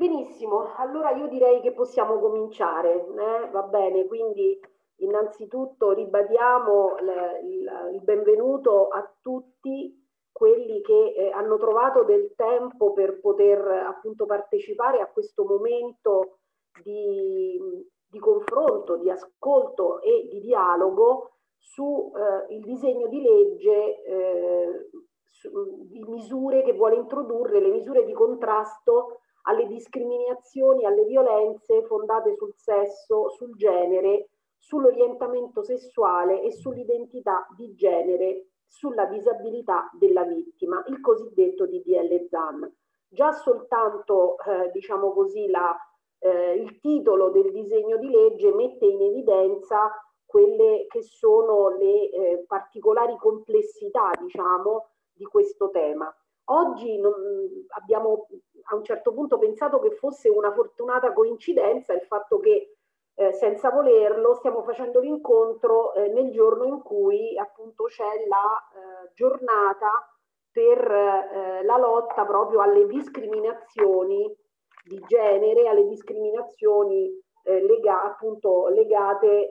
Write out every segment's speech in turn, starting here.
Benissimo, allora io direi che possiamo cominciare, va bene, quindi innanzitutto ribadiamo il benvenuto a tutti quelli che hanno trovato del tempo per poter appunto partecipare a questo momento di, di confronto, di ascolto e di dialogo su il disegno di legge di misure che vuole introdurre, le misure di contrasto alle discriminazioni, alle violenze fondate sul sesso, sul genere, sull'orientamento sessuale e sull'identità di genere, sulla disabilità della vittima, il cosiddetto DDL ZAN. Già soltanto, diciamo così, il titolo del disegno di legge mette in evidenza quelle che sono le particolari complessità, diciamo, di questo tema. Oggi abbiamo a un certo punto pensato che fosse una fortunata coincidenza il fatto che senza volerlo stiamo facendo l'incontro nel giorno in cui appunto c'è la giornata per la lotta proprio alle discriminazioni di genere, alle discriminazioni appunto legate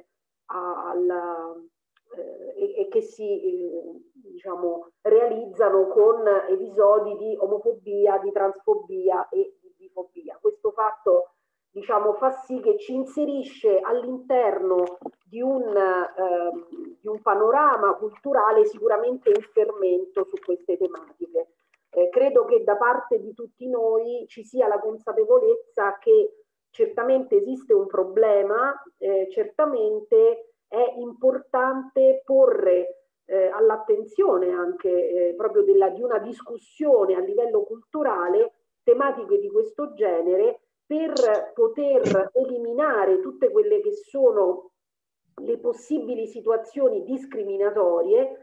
e che si diciamo, realizzano con episodi di omofobia, di transfobia e di bifobia. Questo fatto diciamo, fa sì che ci inserisce all'interno di un panorama culturale sicuramente in fermento su queste tematiche. Credo che da parte di tutti noi ci sia la consapevolezza che certamente esiste un problema, certamente è importante porre all'attenzione anche proprio di una discussione a livello culturale tematiche di questo genere per poter eliminare tutte quelle che sono le possibili situazioni discriminatorie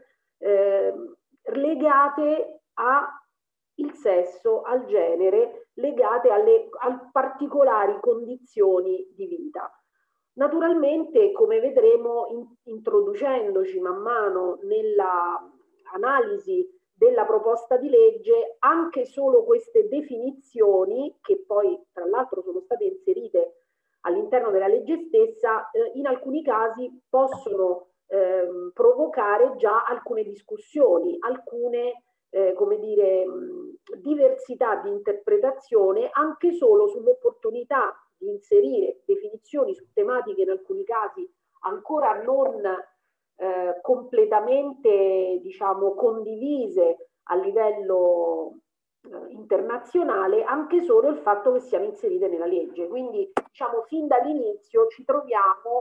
legate al sesso, al genere, legate a particolari condizioni di vita. Naturalmente, come vedremo, introducendoci man mano nella analisi della proposta di legge, anche solo queste definizioni, che poi tra l'altro sono state inserite all'interno della legge stessa, in alcuni casi possono provocare già alcune discussioni, alcune come dire, diversità di interpretazione anche solo sull'opportunità di inserire definizioni su tematiche in alcuni casi ancora non completamente diciamo, condivise a livello internazionale, anche solo il fatto che siano inserite nella legge. Quindi diciamo fin dall'inizio ci troviamo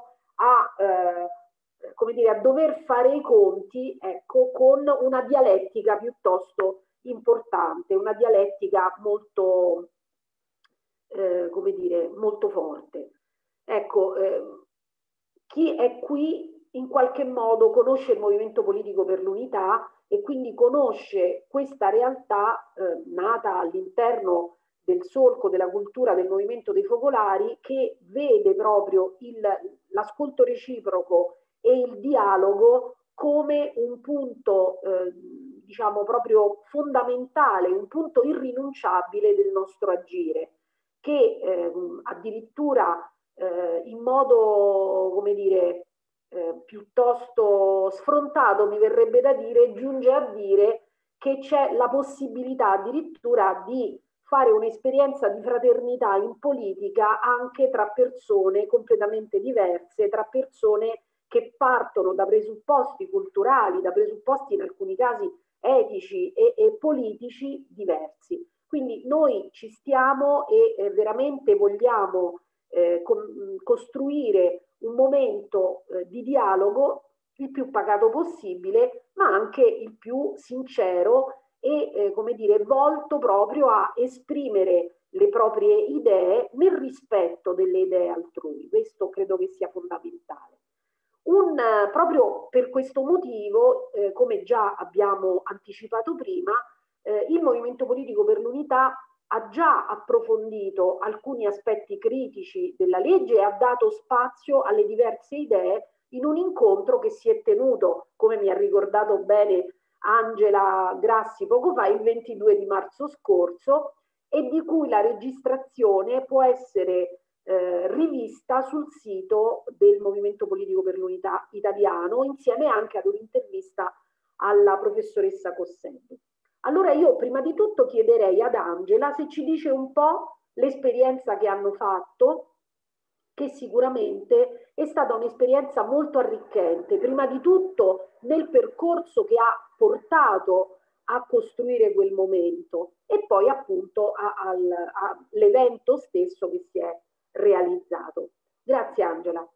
come dire, a dover fare i conti ecco, con una dialettica piuttosto importante, una dialettica molto, come dire, molto forte. Ecco, chi è qui in qualche modo conosce il Movimento Politico per l'Unità e quindi conosce questa realtà nata all'interno del solco della cultura del movimento dei focolari che vede proprio l'ascolto reciproco e il dialogo come un punto diciamo proprio fondamentale, un punto irrinunciabile del nostro agire, che addirittura in modo, come dire, piuttosto sfrontato, mi verrebbe da dire, giunge a dire che c'è la possibilità addirittura di fare un'esperienza di fraternità in politica anche tra persone completamente diverse, tra persone che partono da presupposti culturali, da presupposti in alcuni casi etici e politici diversi. Quindi noi ci stiamo e veramente vogliamo costruire un momento di dialogo il più pacato possibile, ma anche il più sincero e come dire, volto proprio a esprimere le proprie idee nel rispetto delle idee altrui. Questo credo che sia fondamentale. Proprio per questo motivo, come già abbiamo anticipato prima, il Movimento Politico per l'Unità ha già approfondito alcuni aspetti critici della legge e ha dato spazio alle diverse idee in un incontro che si è tenuto, come mi ha ricordato bene Angela Grassi poco fa, il 22 di marzo scorso, e di cui la registrazione può essere rivista sul sito del Movimento Politico per l'Unità Italiano, insieme anche ad un'intervista alla professoressa Cosselli. Allora io prima di tutto chiederei ad Angela se ci dice un po' l'esperienza che hanno fatto, che sicuramente è stata un'esperienza molto arricchente, prima di tutto nel percorso che ha portato a costruire quel momento e poi appunto all'evento stesso che si è realizzato. Grazie Angela.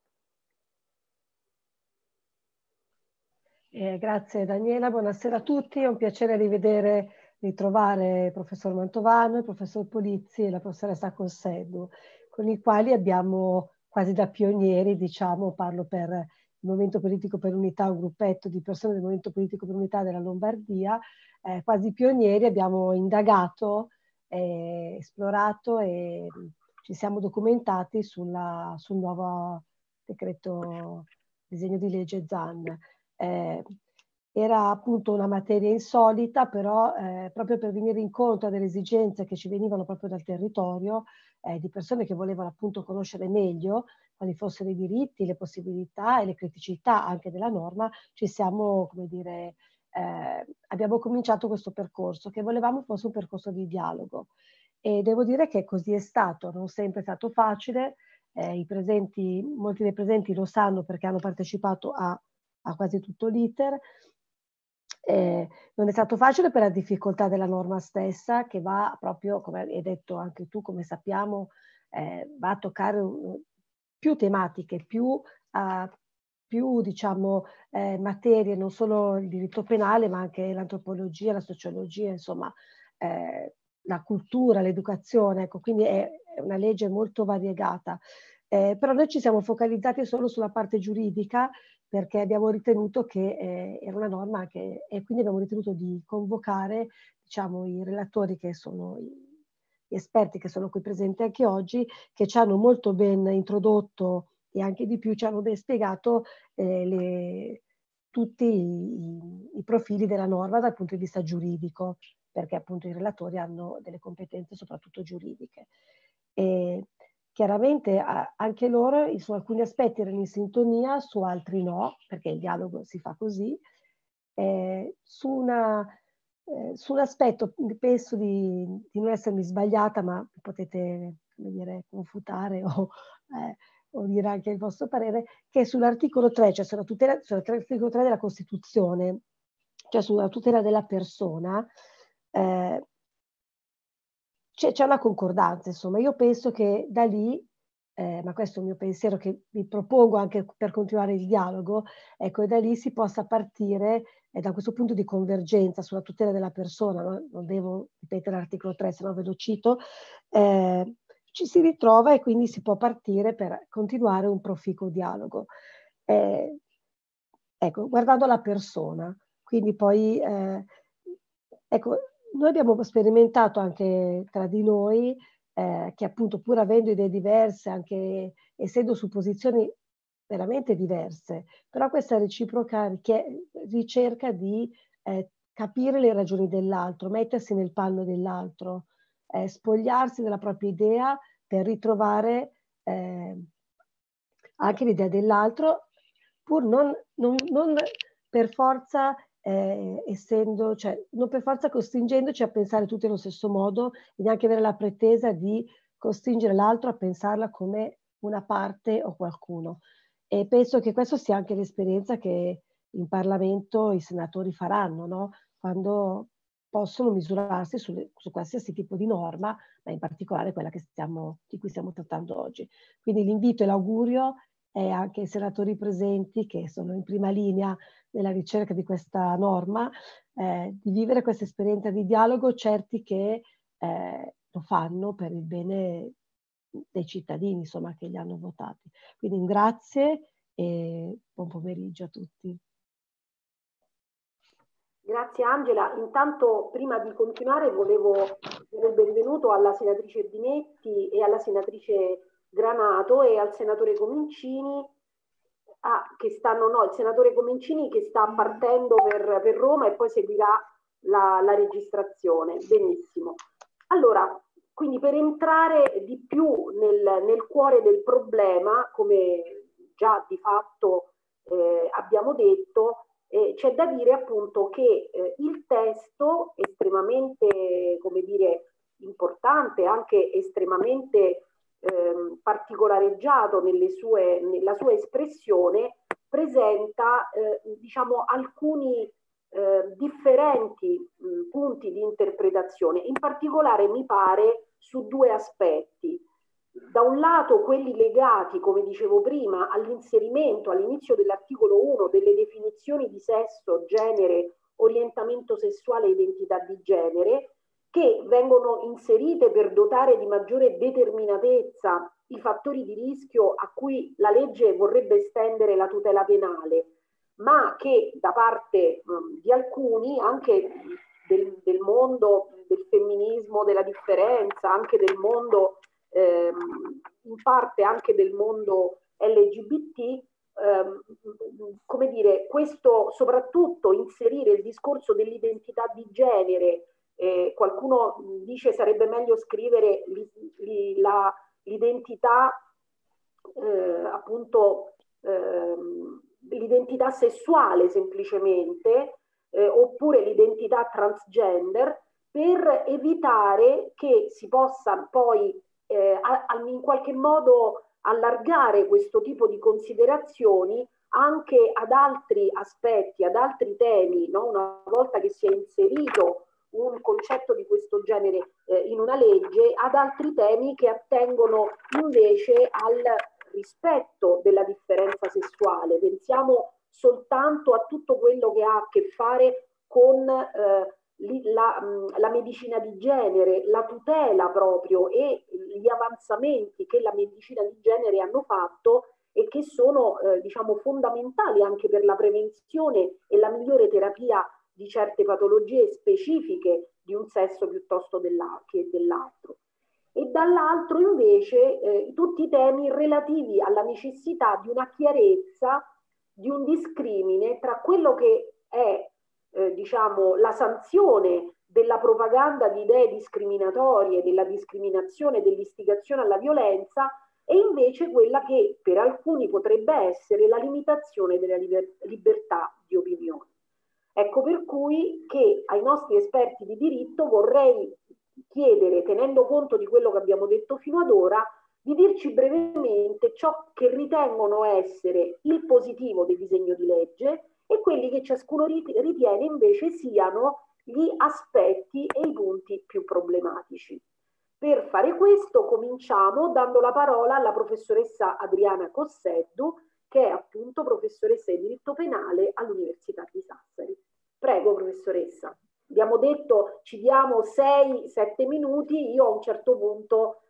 Grazie Daniela, buonasera a tutti, è un piacere ritrovare il professor Mantovano, il professor Polizzi e la professoressa Conseddu, con i quali abbiamo quasi da pionieri, diciamo, parlo per il Movimento Politico per l'Unità, un gruppetto di persone del Movimento Politico per l'Unità della Lombardia, quasi pionieri, abbiamo indagato, esplorato e ci siamo documentati sul nuovo decreto disegno di legge Zan. Era appunto una materia insolita, però proprio per venire incontro a delle esigenze che ci venivano proprio dal territorio, di persone che volevano appunto conoscere meglio quali fossero i diritti, le possibilità e le criticità anche della norma, ci siamo, come dire, abbiamo cominciato questo percorso che volevamo fosse un percorso di dialogo. E devo dire che così è stato, non sempre è stato facile, molti dei presenti lo sanno perché hanno partecipato a quasi tutto l'iter. Non è stato facile per la difficoltà della norma stessa, che va proprio, come hai detto anche tu, come sappiamo, va a toccare più tematiche, più diciamo, materie, non solo il diritto penale, ma anche l'antropologia, la sociologia, insomma, la cultura, l'educazione. Ecco, quindi è una legge molto variegata. Però noi ci siamo focalizzati solo sulla parte giuridica, perché abbiamo ritenuto che era una norma e quindi abbiamo ritenuto di convocare, diciamo, i relatori che sono gli esperti che sono qui presenti anche oggi, che ci hanno molto ben introdotto e anche di più ci hanno ben spiegato tutti i profili della norma dal punto di vista giuridico, perché appunto i relatori hanno delle competenze soprattutto giuridiche. E chiaramente anche loro su alcuni aspetti erano in sintonia, su altri no, perché il dialogo si fa così. Su un aspetto penso di non essermi sbagliata, ma potete, come dire, confutare o dire anche il vostro parere, che sull'articolo 3, cioè sull'articolo 3 della Costituzione, cioè sulla tutela della persona, c'è una concordanza, insomma. Io penso che da lì, ma questo è un mio pensiero che vi propongo anche per continuare il dialogo, ecco, da lì si possa partire da questo punto di convergenza sulla tutela della persona, no? Non devo ripetere l'articolo 3, se no ve lo cito, ci si ritrova e quindi si può partire per continuare un proficuo dialogo. Ecco, guardando la persona, quindi poi, ecco, noi abbiamo sperimentato anche tra di noi che appunto pur avendo idee diverse, anche essendo su posizioni veramente diverse, però questa reciproca ricerca di capire le ragioni dell'altro, mettersi nel panno dell'altro, spogliarsi della propria idea per ritrovare anche l'idea dell'altro, pur non per forza essendo, cioè non per forza costringendoci a pensare tutti allo stesso modo e neanche avere la pretesa di costringere l'altro a pensarla come una parte o qualcuno. E penso che questa sia anche l'esperienza che in Parlamento i senatori faranno, no? Quando possono misurarsi su qualsiasi tipo di norma, ma in particolare quella di cui stiamo trattando oggi. Quindi l'invito e l'augurio è anche ai senatori presenti che sono in prima linea nella ricerca di questa norma, di vivere questa esperienza di dialogo, certi che lo fanno per il bene dei cittadini, insomma, che li hanno votati. Quindi un grazie e buon pomeriggio a tutti. Grazie Angela. Intanto prima di continuare volevo dare il benvenuto alla senatrice Binetti e alla senatrice Granato e al senatore Comincini, il senatore Comincini che sta partendo per Roma e poi seguirà la registrazione. Benissimo. Allora, quindi per entrare di più nel cuore del problema, come già di fatto abbiamo detto, c'è da dire appunto che il testo estremamente, come dire, importante, anche estremamente particolareggiato nella sua espressione, presenta diciamo alcuni differenti punti di interpretazione. In particolare mi pare su due aspetti. Da un lato quelli legati, come dicevo prima, all'inserimento all'inizio dell'articolo 1 delle definizioni di sesso, genere, orientamento sessuale e identità di genere, che vengono inserite per dotare di maggiore determinatezza i fattori di rischio a cui la legge vorrebbe estendere la tutela penale, ma che da parte di alcuni, anche del mondo del femminismo, della differenza, anche del mondo, in parte anche del mondo LGBT, come dire, questo soprattutto inserire il discorso dell'identità di genere, qualcuno dice sarebbe meglio scrivere l'identità appunto l'identità sessuale semplicemente, oppure l'identità transgender, per evitare che si possa poi in qualche modo allargare questo tipo di considerazioni anche ad altri aspetti, ad altri temi, no? Una volta che si è inserito un concetto di questo genere in una legge, ad altri temi che attengono invece al rispetto della differenza sessuale. Pensiamo soltanto a tutto quello che ha a che fare con la medicina di genere, la tutela proprio e gli avanzamenti che la medicina di genere hanno fatto e che sono diciamo fondamentali anche per la prevenzione e la migliore terapia di certe patologie specifiche di un sesso piuttosto che dell'altro. E dall'altro invece tutti i temi relativi alla necessità di una chiarezza, di un discrimine tra quello che è diciamo la sanzione della propaganda di idee discriminatorie, della discriminazione, dell'istigazione alla violenza, e invece quella che per alcuni potrebbe essere la limitazione della libertà di opinione. Ecco per cui che ai nostri esperti di diritto vorrei chiedere, tenendo conto di quello che abbiamo detto fino ad ora, di dirci brevemente ciò che ritengono essere il positivo del disegno di legge e quelli che ciascuno ritiene invece siano gli aspetti e i punti più problematici. Per fare questo cominciamo dando la parola alla professoressa Adriana Cosseddu, che è appunto professoressa di diritto penale all'Università di Sassari. Prego, professoressa. Abbiamo detto ci diamo 6-7 minuti, io a un certo punto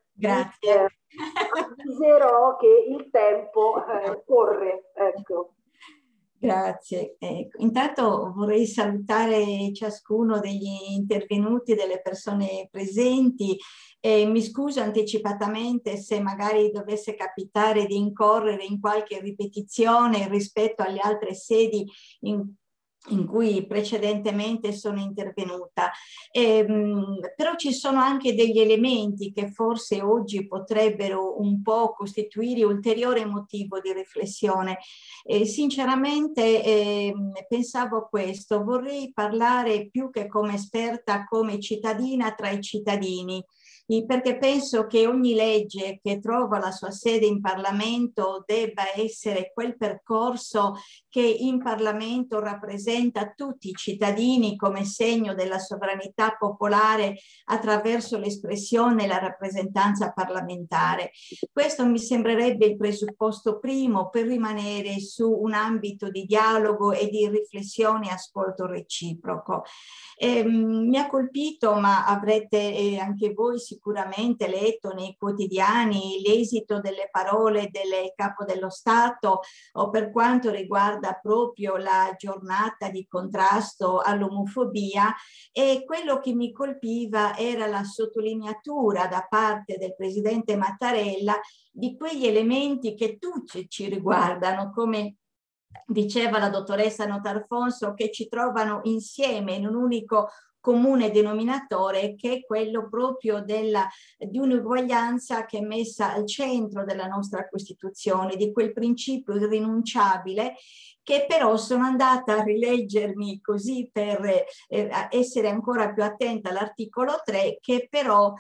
avviserò che il tempo corre. Ecco. Grazie. Intanto vorrei salutare ciascuno degli intervenuti, delle persone presenti. Mi scuso anticipatamente se magari dovesse capitare di incorrere in qualche ripetizione rispetto alle altre sedi in cui precedentemente sono intervenuta. Però ci sono anche degli elementi che forse oggi potrebbero un po' costituire ulteriore motivo di riflessione. Sinceramente pensavo a questo, vorrei parlare più che come esperta, come cittadina tra i cittadini, perché penso che ogni legge che trova la sua sede in Parlamento debba essere quel percorso che in Parlamento rappresenta tutti i cittadini come segno della sovranità popolare attraverso l'espressione e la rappresentanza parlamentare. Questo mi sembrerebbe il presupposto primo per rimanere su un ambito di dialogo e di riflessione e ascolto reciproco. Mi ha colpito, ma avrete anche voi sicuramente letto nei quotidiani l'esito delle parole del Capo dello Stato o per quanto riguarda proprio la giornata di contrasto all'omofobia, e quello che mi colpiva era la sottolineatura da parte del Presidente Mattarella di quegli elementi che tutti ci riguardano, come diceva la dottoressa Notarfonso, che ci trovano insieme in un unico comune denominatore, che è quello proprio di un'uguaglianza che è messa al centro della nostra Costituzione, di quel principio irrinunciabile che però sono andata a rileggermi così per essere ancora più attenta all'articolo 3, che però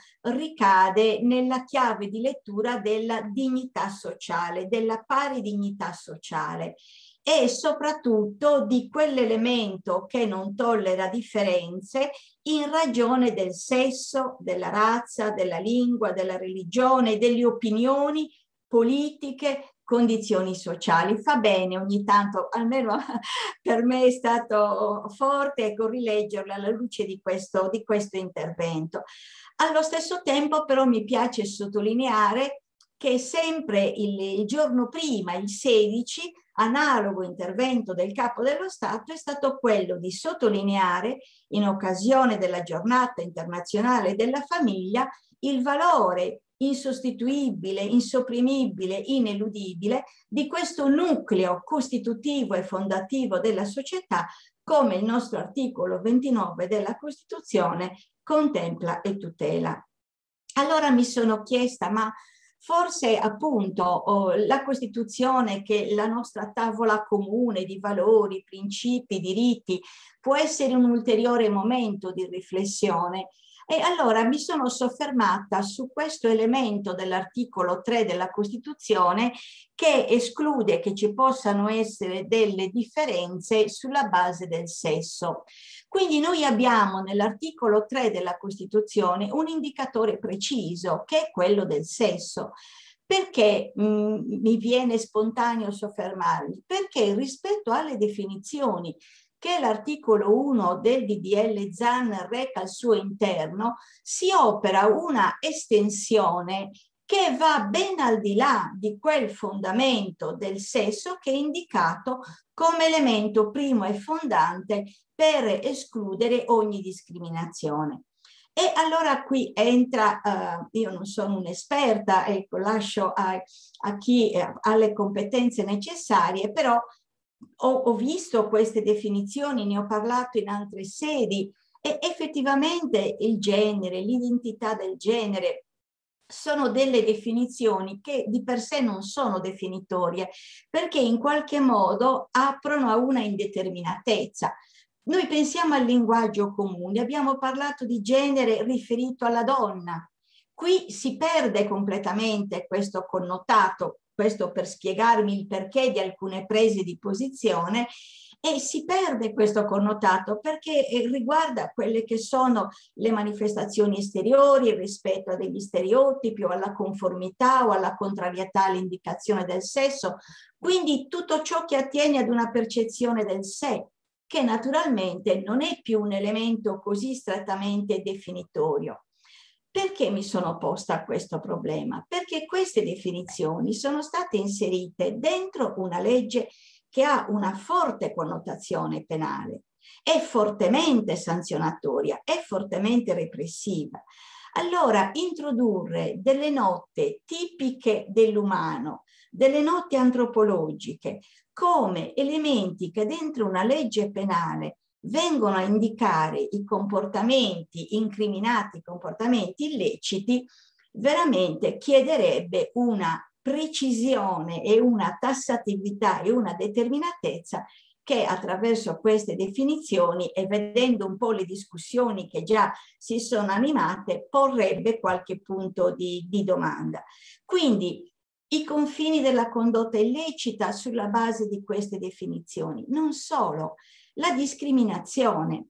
ricade nella chiave di lettura della dignità sociale, della pari dignità sociale, e soprattutto di quell'elemento che non tollera differenze in ragione del sesso, della razza, della lingua, della religione, delle opinioni politiche, condizioni sociali. Fa bene ogni tanto, almeno per me è stato forte, ecco, rileggerla alla luce di questo intervento. Allo stesso tempo però mi piace sottolineare che sempre il giorno prima, il 16, analogo intervento del Capo dello Stato è stato quello di sottolineare, in occasione della Giornata Internazionale della Famiglia, il valore insostituibile, insopprimibile, ineludibile di questo nucleo costitutivo e fondativo della società, come il nostro articolo 29 della Costituzione contempla e tutela. Allora mi sono chiesta, ma forse appunto la Costituzione, che è la nostra tavola comune di valori, principi, diritti, può essere un ulteriore momento di riflessione. E allora mi sono soffermata su questo elemento dell'articolo 3 della Costituzione, che esclude che ci possano essere delle differenze sulla base del sesso. Quindi noi abbiamo nell'articolo 3 della Costituzione un indicatore preciso, che è quello del sesso. Perché mi viene spontaneo soffermarmi? Perché rispetto alle definizioni che l'articolo 1 del DDL Zan reca al suo interno, si opera una estensione che va ben al di là di quel fondamento del sesso che è indicato come elemento primo e fondante per escludere ogni discriminazione. E allora qui entra, io non sono un'esperta, ecco, lascio a chi ha le competenze necessarie, però ho visto queste definizioni, ne ho parlato in altre sedi, e effettivamente il genere, l'identità del genere sono delle definizioni che di per sé non sono definitorie, perché in qualche modo aprono a una indeterminatezza. Noi pensiamo al linguaggio comune, abbiamo parlato di genere riferito alla donna. Qui si perde completamente questo connotato, questo per spiegarmi il perché di alcune prese di posizione, e si perde questo connotato perché riguarda quelle che sono le manifestazioni esteriori, rispetto a degli stereotipi o alla conformità o alla contrarietà all'indicazione del sesso, quindi tutto ciò che attiene ad una percezione del sé, che naturalmente non è più un elemento così strettamente definitorio. Perché mi sono posta a questo problema? Perché queste definizioni sono state inserite dentro una legge che ha una forte connotazione penale, è fortemente sanzionatoria, è fortemente repressiva. Allora, introdurre delle note tipiche dell'umano, delle note antropologiche, come elementi che dentro una legge penale vengono a indicare i comportamenti incriminati, i comportamenti illeciti, veramente chiederebbe una precisione e una tassatività e una determinatezza che attraverso queste definizioni, e vedendo un po' le discussioni che già si sono animate, porrebbe qualche punto di domanda. Quindi i confini della condotta illecita sulla base di queste definizioni. Non solo, la discriminazione,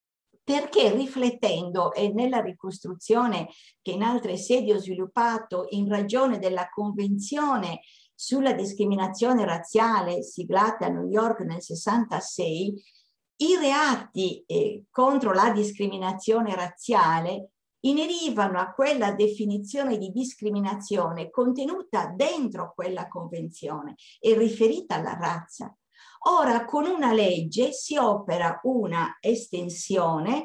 perché riflettendo e nella ricostruzione che in altre sedi ho sviluppato in ragione della Convenzione sulla discriminazione razziale siglata a New York nel 66, i reati contro la discriminazione razziale inerivano a quella definizione di discriminazione contenuta dentro quella convenzione e riferita alla razza. Ora con una legge si opera una estensione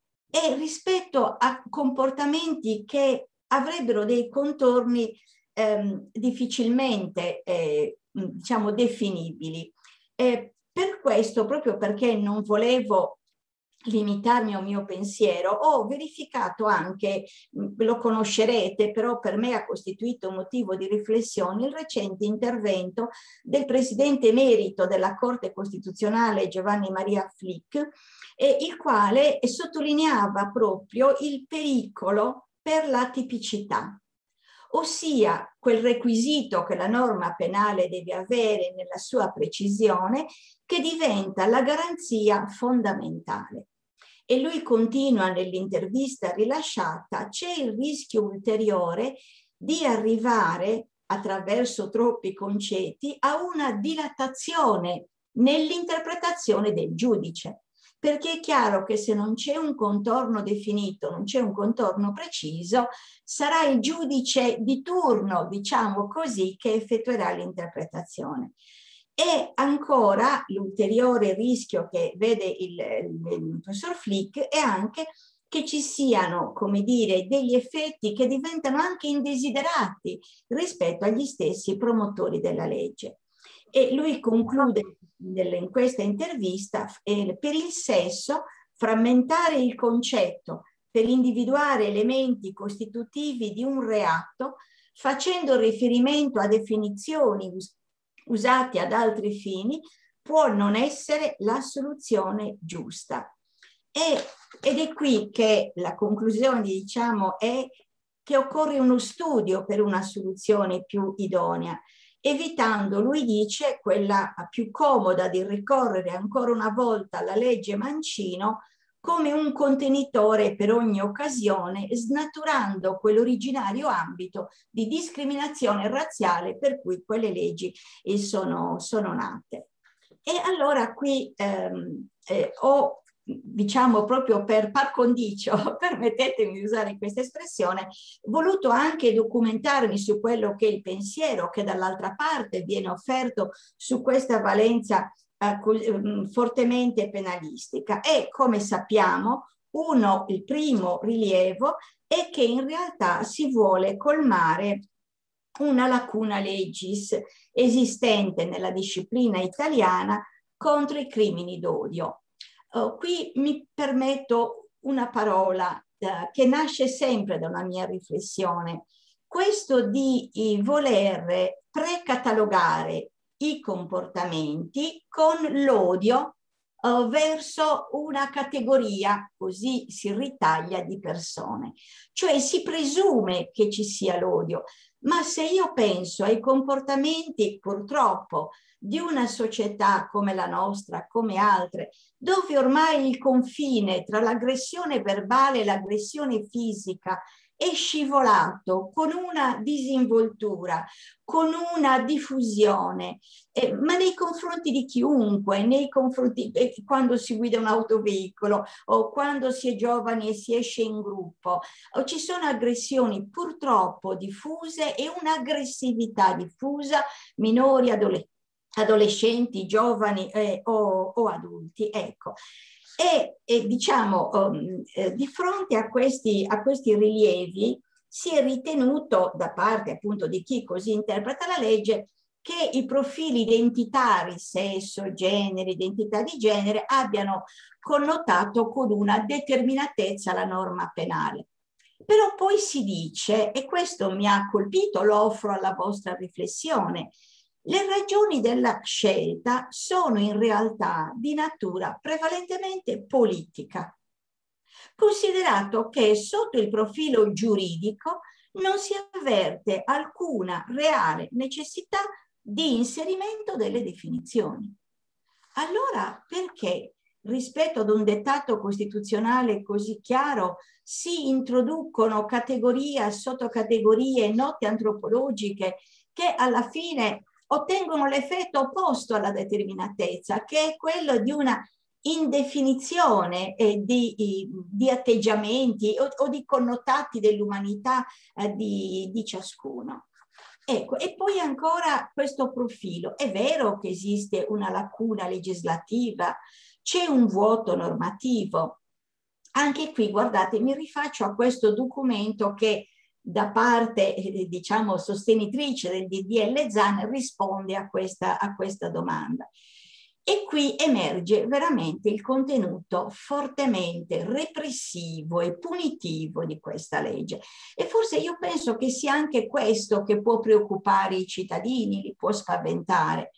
e rispetto a comportamenti che avrebbero dei contorni difficilmente diciamo definibili. Per questo, proprio perché non volevo limitarmi al mio pensiero, ho verificato anche, lo conoscerete, però per me ha costituito un motivo di riflessione, il recente intervento del presidente emerito della Corte Costituzionale Giovanni Maria Flick, il quale sottolineava proprio il pericolo per la tipicità, ossia quel requisito che la norma penale deve avere nella sua precisione, che diventa la garanzia fondamentale. E lui continua nell'intervista rilasciata: c'è il rischio ulteriore di arrivare, attraverso troppi concetti, a una dilatazione nell'interpretazione del giudice, perché è chiaro che se non c'è un contorno definito, non c'è un contorno preciso, sarà il giudice di turno, diciamo così, che effettuerà l'interpretazione. E ancora l'ulteriore rischio che vede il professor Flick è anche che ci siano, come dire, degli effetti che diventano anche indesiderati rispetto agli stessi promotori della legge. E lui conclude in questa intervista: per il sesso, frammentare il concetto per individuare elementi costitutivi di un reato, facendo riferimento a definizioni usate ad altri fini, può non essere la soluzione giusta. Ed è qui che la conclusione, diciamo, è che occorre uno studio per una soluzione più idonea, evitando, lui dice, quella più comoda di ricorrere ancora una volta alla legge Mancino come un contenitore per ogni occasione, snaturando quell'originario ambito di discriminazione razziale per cui quelle leggi sono nate. E allora qui ho, diciamo, proprio per par condicio, permettetemi di usare questa espressione, voluto anche documentarmi su quello che è il pensiero che dall'altra parte viene offerto su questa valenza fortemente penalistica. E come sappiamo, il primo rilievo è che in realtà si vuole colmare una lacuna legis esistente nella disciplina italiana contro i crimini d'odio. Qui mi permetto una parola che nasce sempre da una mia riflessione, questo di voler precatalogare i comportamenti con l'odio verso una categoria, così si ritaglia, di persone. Cioè si presume che ci sia l'odio, ma se io penso ai comportamenti, purtroppo, di una società come la nostra, come altre, dove ormai il confine tra l'aggressione verbale e l'aggressione fisica è scivolato con una disinvoltura, con una diffusione, ma nei confronti di chiunque, nei confronti quando si guida un autoveicolo o quando si è giovani e si esce in gruppo, ci sono aggressioni purtroppo diffuse e un'aggressività diffusa, minori, adolescenti, giovani o adulti. Ecco. E diciamo, di fronte a questi rilievi si è ritenuto, da parte appunto di chi così interpreta la legge, che i profili identitari, sesso, genere, identità di genere, abbiano connotato con una determinatezza la norma penale. Però poi si dice, e questo mi ha colpito, lo offro alla vostra riflessione, le ragioni della scelta sono in realtà di natura prevalentemente politica, considerato che sotto il profilo giuridico non si avverte alcuna reale necessità di inserimento delle definizioni. Allora perché rispetto ad un dettato costituzionale così chiaro si introducono categorie, sottocategorie, note antropologiche che alla fine ottengono l'effetto opposto alla determinatezza, che è quello di una indefinizione di atteggiamenti o di connotati dell'umanità di ciascuno. Ecco, e poi ancora questo profilo. È vero che esiste una lacuna legislativa, c'è un vuoto normativo. Anche qui, guardate, mi rifaccio a questo documento che da parte, diciamo, sostenitrice del DDL Zan risponde a questa domanda. E qui emerge veramente il contenuto fortemente repressivo e punitivo di questa legge. E forse io penso che sia anche questo che può preoccupare i cittadini, li può spaventare.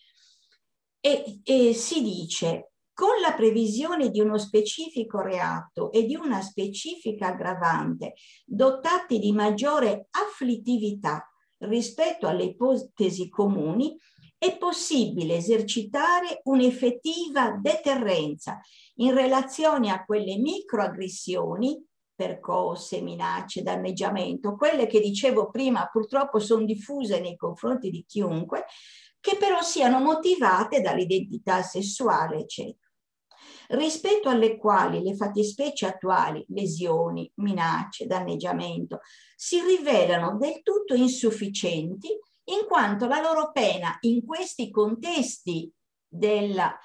E si dice, con la previsione di uno specifico reato e di una specifica aggravante, dotati di maggiore afflittività rispetto alle ipotesi comuni, è possibile esercitare un'effettiva deterrenza in relazione a quelle microaggressioni, percosse, minacce, danneggiamento, quelle che dicevo prima purtroppo sono diffuse nei confronti di chiunque, che però siano motivate dall'identità sessuale, eccetera, rispetto alle quali le fattispecie attuali, lesioni, minacce, danneggiamento, si rivelano del tutto insufficienti, in quanto la loro pena in questi contesti della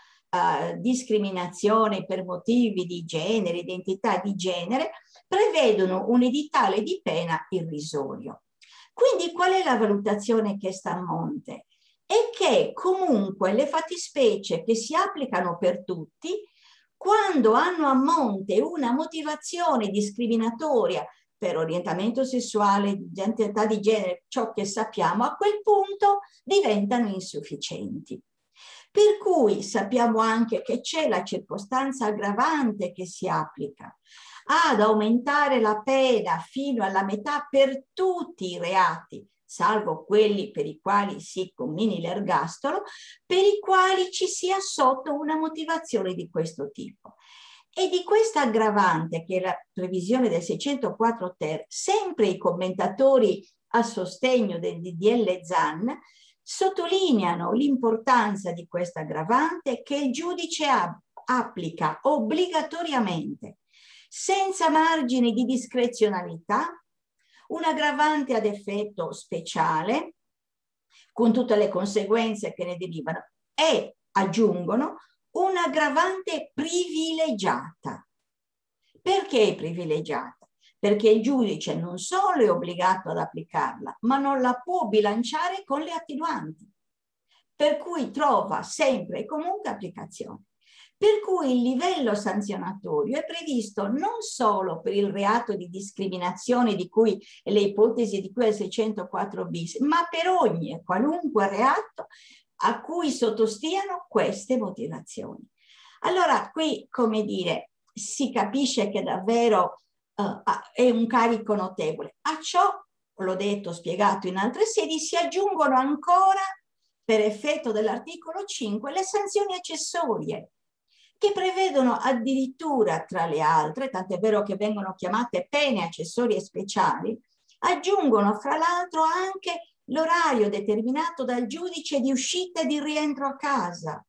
discriminazione per motivi di genere, identità di genere, prevedono un edittale di pena irrisorio. Quindi qual è la valutazione che sta a monte? È che comunque le fattispecie che si applicano per tutti, quando hanno a monte una motivazione discriminatoria per orientamento sessuale, identità di genere, ciò che sappiamo, a quel punto diventano insufficienti. Per cui sappiamo anche che c'è la circostanza aggravante che si applica ad aumentare la pena fino alla metà per tutti i reati, salvo quelli per i quali si commini l'ergastolo, per i quali ci sia sotto una motivazione di questo tipo. E di questa aggravante, che è la previsione del 604 ter, sempre i commentatori a sostegno del DDL Zan sottolineano l'importanza di questa aggravante che il giudice applica obbligatoriamente, senza margini di discrezionalità, un'aggravante ad effetto speciale, con tutte le conseguenze che ne derivano, e aggiungono un'aggravante privilegiata. Perché privilegiata? Perché il giudice non solo è obbligato ad applicarla, ma non la può bilanciare con le attenuanti, per cui trova sempre e comunque applicazione. Per cui il livello sanzionatorio è previsto non solo per il reato di discriminazione di cui le ipotesi di cui è 604 bis, ma per ogni e qualunque reato a cui sottostiano queste motivazioni. Allora qui, come dire, si capisce che davvero è un carico notevole. A ciò, l'ho detto, spiegato in altre sedi, si aggiungono ancora, per effetto dell'articolo 5, le sanzioni accessorie, che prevedono addirittura, tra le altre, tant'è vero che vengono chiamate pene accessorie speciali, aggiungono fra l'altro anche l'orario determinato dal giudice di uscita e di rientro a casa,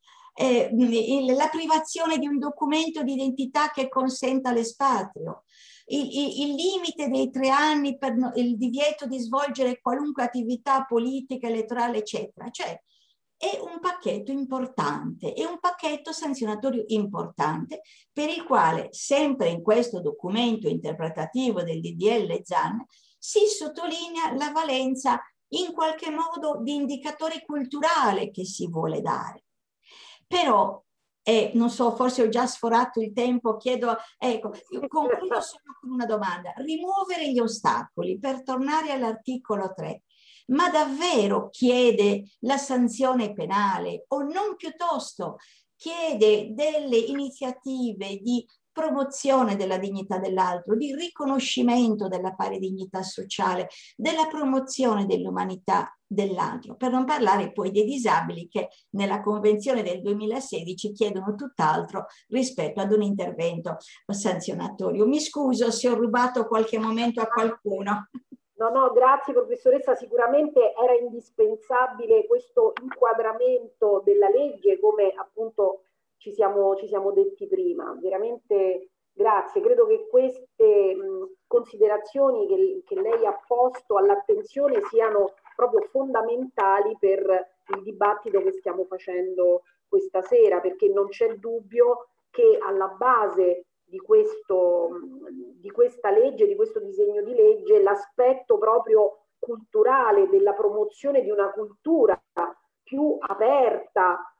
la privazione di un documento di identità che consenta l'espatrio, il limite dei 3 anni per il divieto di svolgere qualunque attività politica, elettorale, eccetera. Cioè, è un pacchetto importante, è un pacchetto sanzionatorio importante per il quale, sempre in questo documento interpretativo del DDL Zan, si sottolinea la valenza in qualche modo di indicatore culturale che si vuole dare. Però, non so, forse ho già sforato il tempo, chiedo, ecco, concludo solo con una domanda. Rimuovere gli ostacoli, per tornare all'articolo 3, ma davvero chiede la sanzione penale o non piuttosto chiede delle iniziative di promozione della dignità dell'altro, di riconoscimento della pari dignità sociale, della promozione dell'umanità dell'altro, per non parlare poi dei disabili che nella Convenzione del 2016 chiedono tutt'altro rispetto ad un intervento sanzionatorio. Mi scuso se ho rubato qualche momento a qualcuno. No, grazie professoressa, sicuramente era indispensabile questo inquadramento della legge, come appunto ci siamo detti prima. Veramente grazie, credo che queste considerazioni che lei ha posto all'attenzione siano proprio fondamentali per il dibattito che stiamo facendo questa sera, perché non c'è dubbio che alla base di questa legge, di questo disegno di legge, l'aspetto proprio culturale della promozione di una cultura più aperta,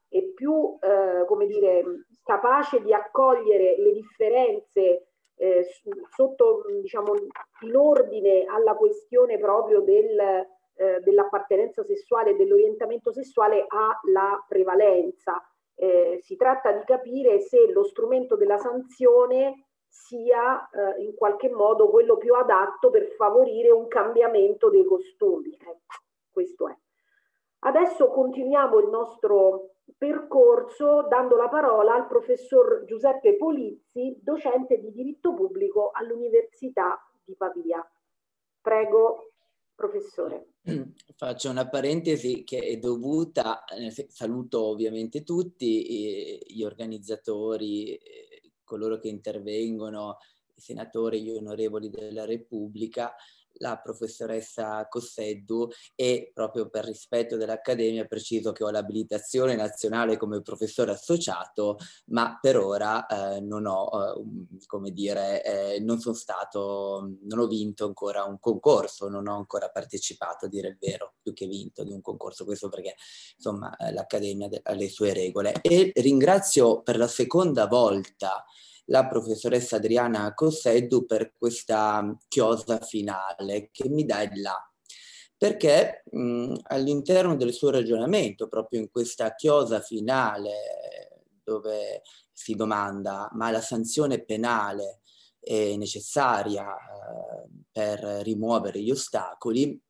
e più, come dire, capace di accogliere le differenze sotto, diciamo, in ordine alla questione proprio dell'appartenenza sessuale e dell'orientamento sessuale, ha la prevalenza. Si tratta di capire se lo strumento della sanzione sia in qualche modo quello più adatto per favorire un cambiamento dei costumi. Questo è. Adesso continuiamo il nostro percorso dando la parola al professor Giuseppe Polizzi, docente di diritto pubblico all'Università di Pavia. Prego, professore. Faccio una parentesi che è dovuta, saluto ovviamente tutti, gli organizzatori, coloro che intervengono, i senatori, gli onorevoli della Repubblica, la professoressa Cosseddu, e proprio per rispetto dell'Accademia preciso che ho l'abilitazione nazionale come professore associato, ma per ora non ho, come dire, non ho vinto ancora un concorso, non ho ancora partecipato, a dire il vero, più che vinto di un concorso, questo perché insomma l'Accademia ha le sue regole. E ringrazio per la seconda volta la professoressa Adriana Cosseddu per questa chiosa finale che mi dà il là, perché all'interno del suo ragionamento, proprio in questa chiosa finale dove si domanda: ma la sanzione penale è necessaria per rimuovere gli ostacoli?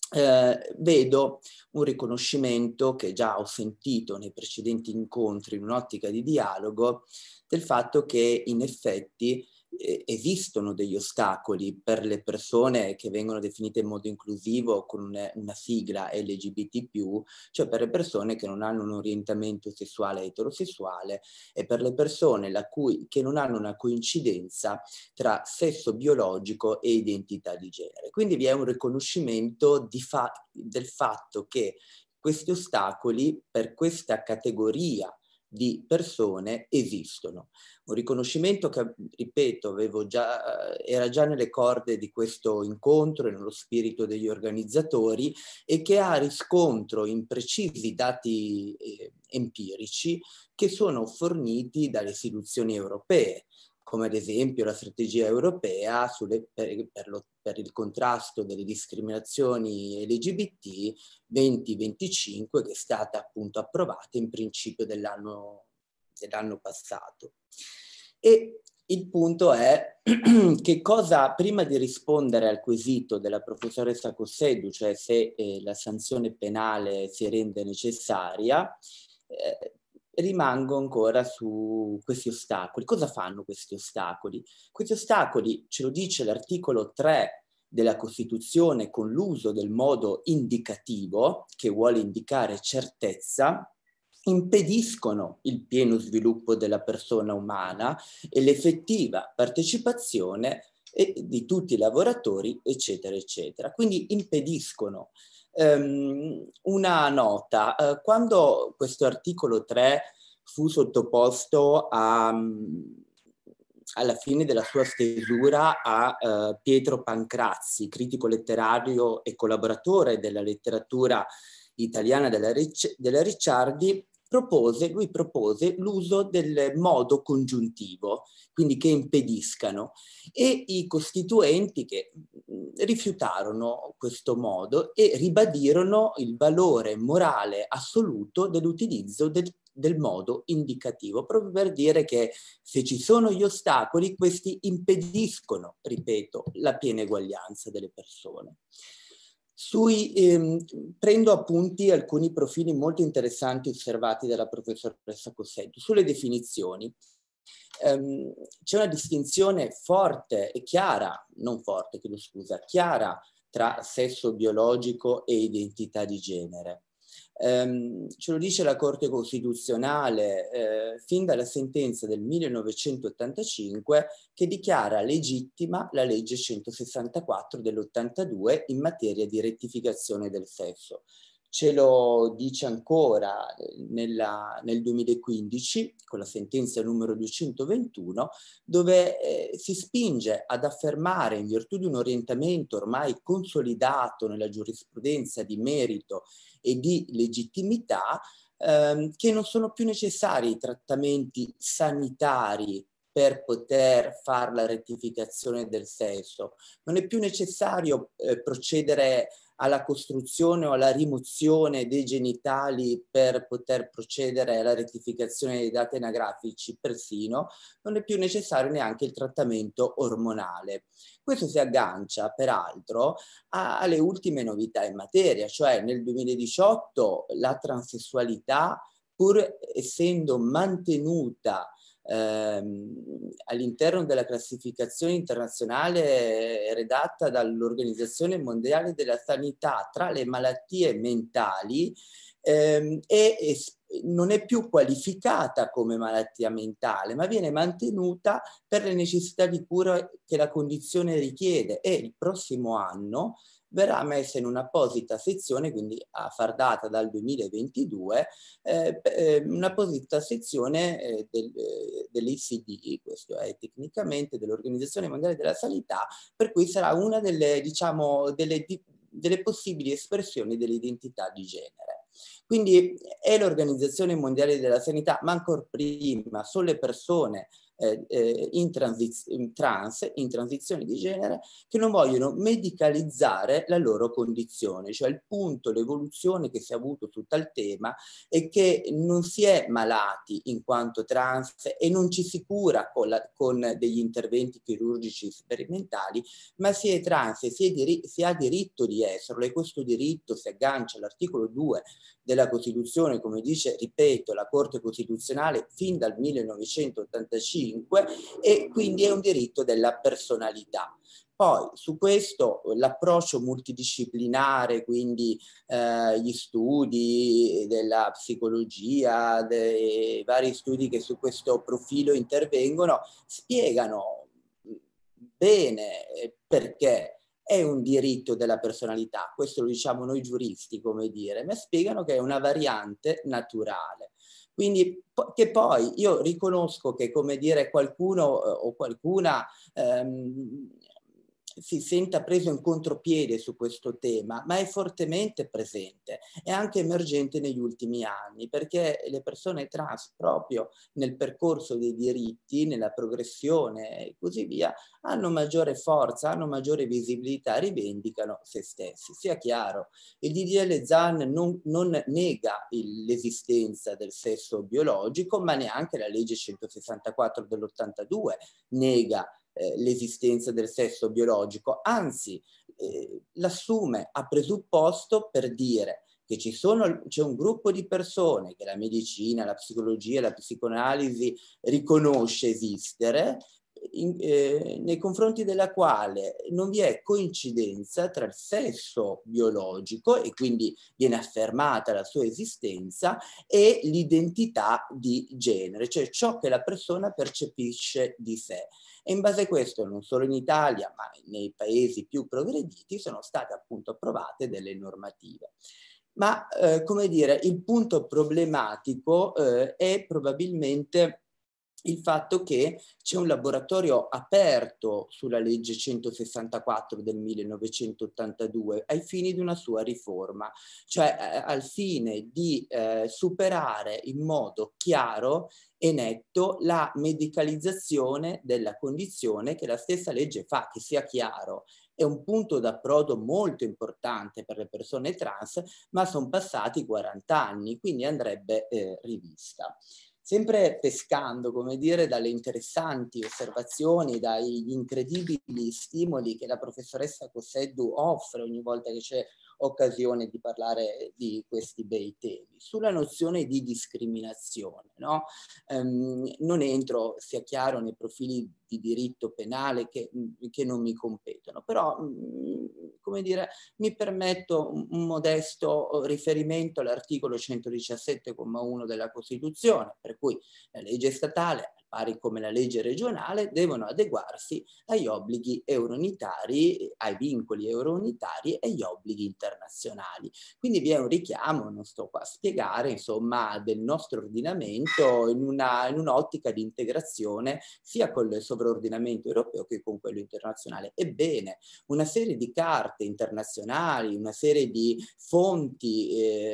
Vedo un riconoscimento che già ho sentito nei precedenti incontri in un'ottica di dialogo, del fatto che in effetti esistono degli ostacoli per le persone che vengono definite in modo inclusivo con una sigla LGBT+, cioè per le persone che non hanno un orientamento sessuale eterosessuale e per le persone che non hanno una coincidenza tra sesso biologico e identità di genere. Quindi vi è un riconoscimento del fatto che questi ostacoli per questa categoria di persone esistono. Un riconoscimento che, ripeto, era già nelle corde di questo incontro e nello spirito degli organizzatori, e che ha riscontro in precisi dati empirici che sono forniti dalle istituzioni europee, come ad esempio la strategia europea per il contrasto delle discriminazioni LGBT 2025, che è stata appunto approvata in principio dell'anno passato. E il punto è che prima di rispondere al quesito della professoressa Cosseddu, cioè se la sanzione penale si rende necessaria, rimango ancora su questi ostacoli. Cosa fanno questi ostacoli? Questi ostacoli, ce lo dice l'articolo 3 della Costituzione, con l'uso del modo indicativo, che vuole indicare certezza, impediscono il pieno sviluppo della persona umana e l'effettiva partecipazione di tutti i lavoratori, eccetera, eccetera. Quindi impediscono. Una nota: quando questo articolo 3 fu sottoposto alla fine della sua stesura a Pietro Pancrazzi, critico letterario e collaboratore della letteratura italiana della Ricciardi, lui propose l'uso del modo congiuntivo, quindi che impediscano, e i costituenti che rifiutarono questo modo e ribadirono il valore morale assoluto dell'utilizzo del modo indicativo, proprio per dire che se ci sono gli ostacoli, questi impediscono, ripeto, la piena eguaglianza delle persone. Prendo appunti alcuni profili molto interessanti osservati dalla professoressa Cosseddu. Sulle definizioni c'è una distinzione forte e chiara, non forte, chiedo scusa, chiara tra sesso biologico e identità di genere. Ce lo dice la Corte Costituzionale fin dalla sentenza del 1985, che dichiara legittima la legge 164 dell'82 in materia di rettificazione del sesso. Ce lo dice ancora nel 2015 con la sentenza numero 221, dove si spinge ad affermare, in virtù di un orientamento ormai consolidato nella giurisprudenza di merito e di legittimità, che non sono più necessari i trattamenti sanitari per poter fare la rettificazione del sesso. Non è più necessario procedere alla costruzione o alla rimozione dei genitali per poter procedere alla rettificazione dei dati anagrafici, persino non è più necessario neanche il trattamento ormonale. Questo si aggancia peraltro alle ultime novità in materia, cioè nel 2018 la transessualità, pur essendo mantenuta all'interno della classificazione internazionale redatta dall'Organizzazione Mondiale della Sanità tra le malattie mentali, non è più qualificata come malattia mentale, ma viene mantenuta per le necessità di cura che la condizione richiede, e il prossimo anno verrà messa in un'apposita sezione, quindi a far data dal 2022, un'apposita sezione dell'ECD, questo è tecnicamente dell'Organizzazione Mondiale della Sanità, per cui sarà una delle, diciamo, delle possibili espressioni dell'identità di genere. Quindi è l'Organizzazione Mondiale della Sanità, ma ancora prima sono le persone in transizione di genere, che non vogliono medicalizzare la loro condizione, cioè il punto, l'evoluzione che si è avuto su tal tema è che non si è malati in quanto trans e non ci si cura con degli interventi chirurgici sperimentali, ma si è trans e si ha diritto di esserlo, e questo diritto si aggancia all'articolo 2 della Costituzione, come dice, ripeto, la Corte Costituzionale fin dal 1985, e quindi è un diritto della personalità. Poi su questo l'approccio multidisciplinare, quindi gli studi della psicologia, dei vari studi che su questo profilo intervengono, spiegano bene perché è un diritto della personalità, questo lo diciamo noi giuristi, come dire, ma spiegano che è una variante naturale. Quindi che poi io riconosco che, come dire, qualcuno o qualcuna si senta preso in contropiede su questo tema, ma è fortemente presente e anche emergente negli ultimi anni, perché le persone trans proprio nel percorso dei diritti, nella progressione e così via, hanno maggiore forza, hanno maggiore visibilità, rivendicano se stessi. Sia chiaro, il DDL Zan non nega l'esistenza del sesso biologico, ma neanche la legge 164 dell'82 nega l'esistenza del sesso biologico, anzi l'assume a presupposto per dire che c'è un gruppo di persone che la medicina, la psicologia, la psicoanalisi riconosce esistere, nei confronti della quale non vi è coincidenza tra il sesso biologico, e quindi viene affermata la sua esistenza, e l'identità di genere, cioè ciò che la persona percepisce di sé. E in base a questo, non solo in Italia, ma nei paesi più progrediti, sono state appunto approvate delle normative. Ma, come dire, il punto problematico è probabilmente il fatto che c'è un laboratorio aperto sulla legge 164 del 1982 ai fini di una sua riforma, cioè al fine di superare in modo chiaro e netto la medicalizzazione della condizione che la stessa legge fa, che sia chiaro. È un punto d'approdo molto importante per le persone trans, ma sono passati 40 anni, quindi andrebbe rivista. Sempre pescando, come dire, dalle interessanti osservazioni, dagli incredibili stimoli che la professoressa Cosseddu offre ogni volta che c'è occasione di parlare di questi bei temi. Sulla nozione di discriminazione, no? Non entro, sia chiaro, nei profili di diritto penale che non mi competono, però, come dire, mi permetto un modesto riferimento all'articolo 117,1 della Costituzione, per cui la legge statale, al pari come la legge regionale, devono adeguarsi agli obblighi eurounitari, ai vincoli eurounitari e agli obblighi internazionali. Quindi vi è un richiamo, non sto qua a spiegare, insomma, del nostro ordinamento in un'ottica di integrazione sia con il sovraordinamento europeo che con quello internazionale. Ebbene, una serie di carte internazionali, una serie di fonti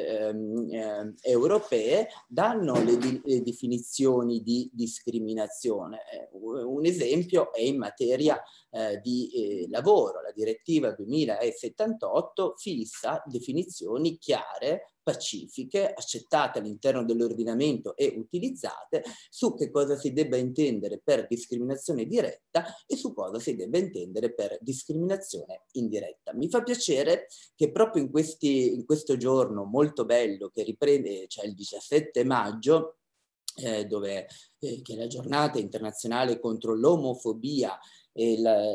europee danno le definizioni di discriminazione. Un esempio è in materia di lavoro. La direttiva 2078 fissa definizioni chiare, pacifiche, accettate all'interno dell'ordinamento e utilizzate su che cosa si debba intendere per discriminazione diretta e su cosa si debba intendere per discriminazione indiretta. Mi fa piacere che proprio in questo giorno molto bello che riprende, cioè il 17 maggio, che è la giornata internazionale contro l'omofobia e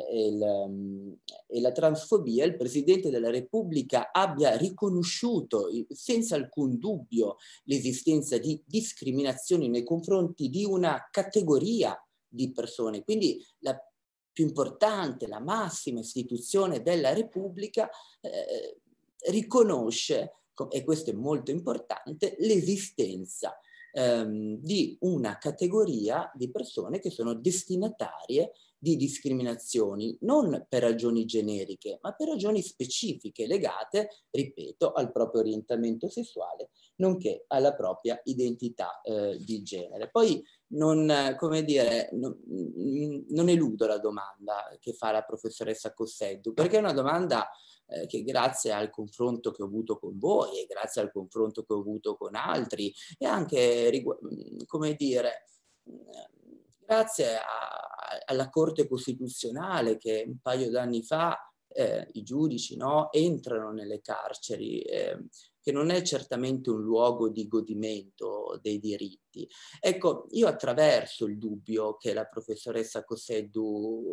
la transfobia, il Presidente della Repubblica abbia riconosciuto senza alcun dubbio l'esistenza di discriminazioni nei confronti di una categoria di persone. Quindi la più importante, la massima istituzione della Repubblica riconosce, e questo è molto importante, l'esistenza di una categoria di persone che sono destinatarie di discriminazioni, non per ragioni generiche, ma per ragioni specifiche legate, ripeto, al proprio orientamento sessuale, nonché alla propria identità di genere. Poi come dire, non eludo la domanda che fa la professoressa Cosseddu, perché è una domanda che grazie al confronto che ho avuto con voi e grazie al confronto che ho avuto con altri e anche, come dire, grazie alla Corte Costituzionale che un paio d'anni fa i giudici, no, entrano nelle carceri, che non è certamente un luogo di godimento dei diritti. Ecco, io attraverso il dubbio che la professoressa Cosseddu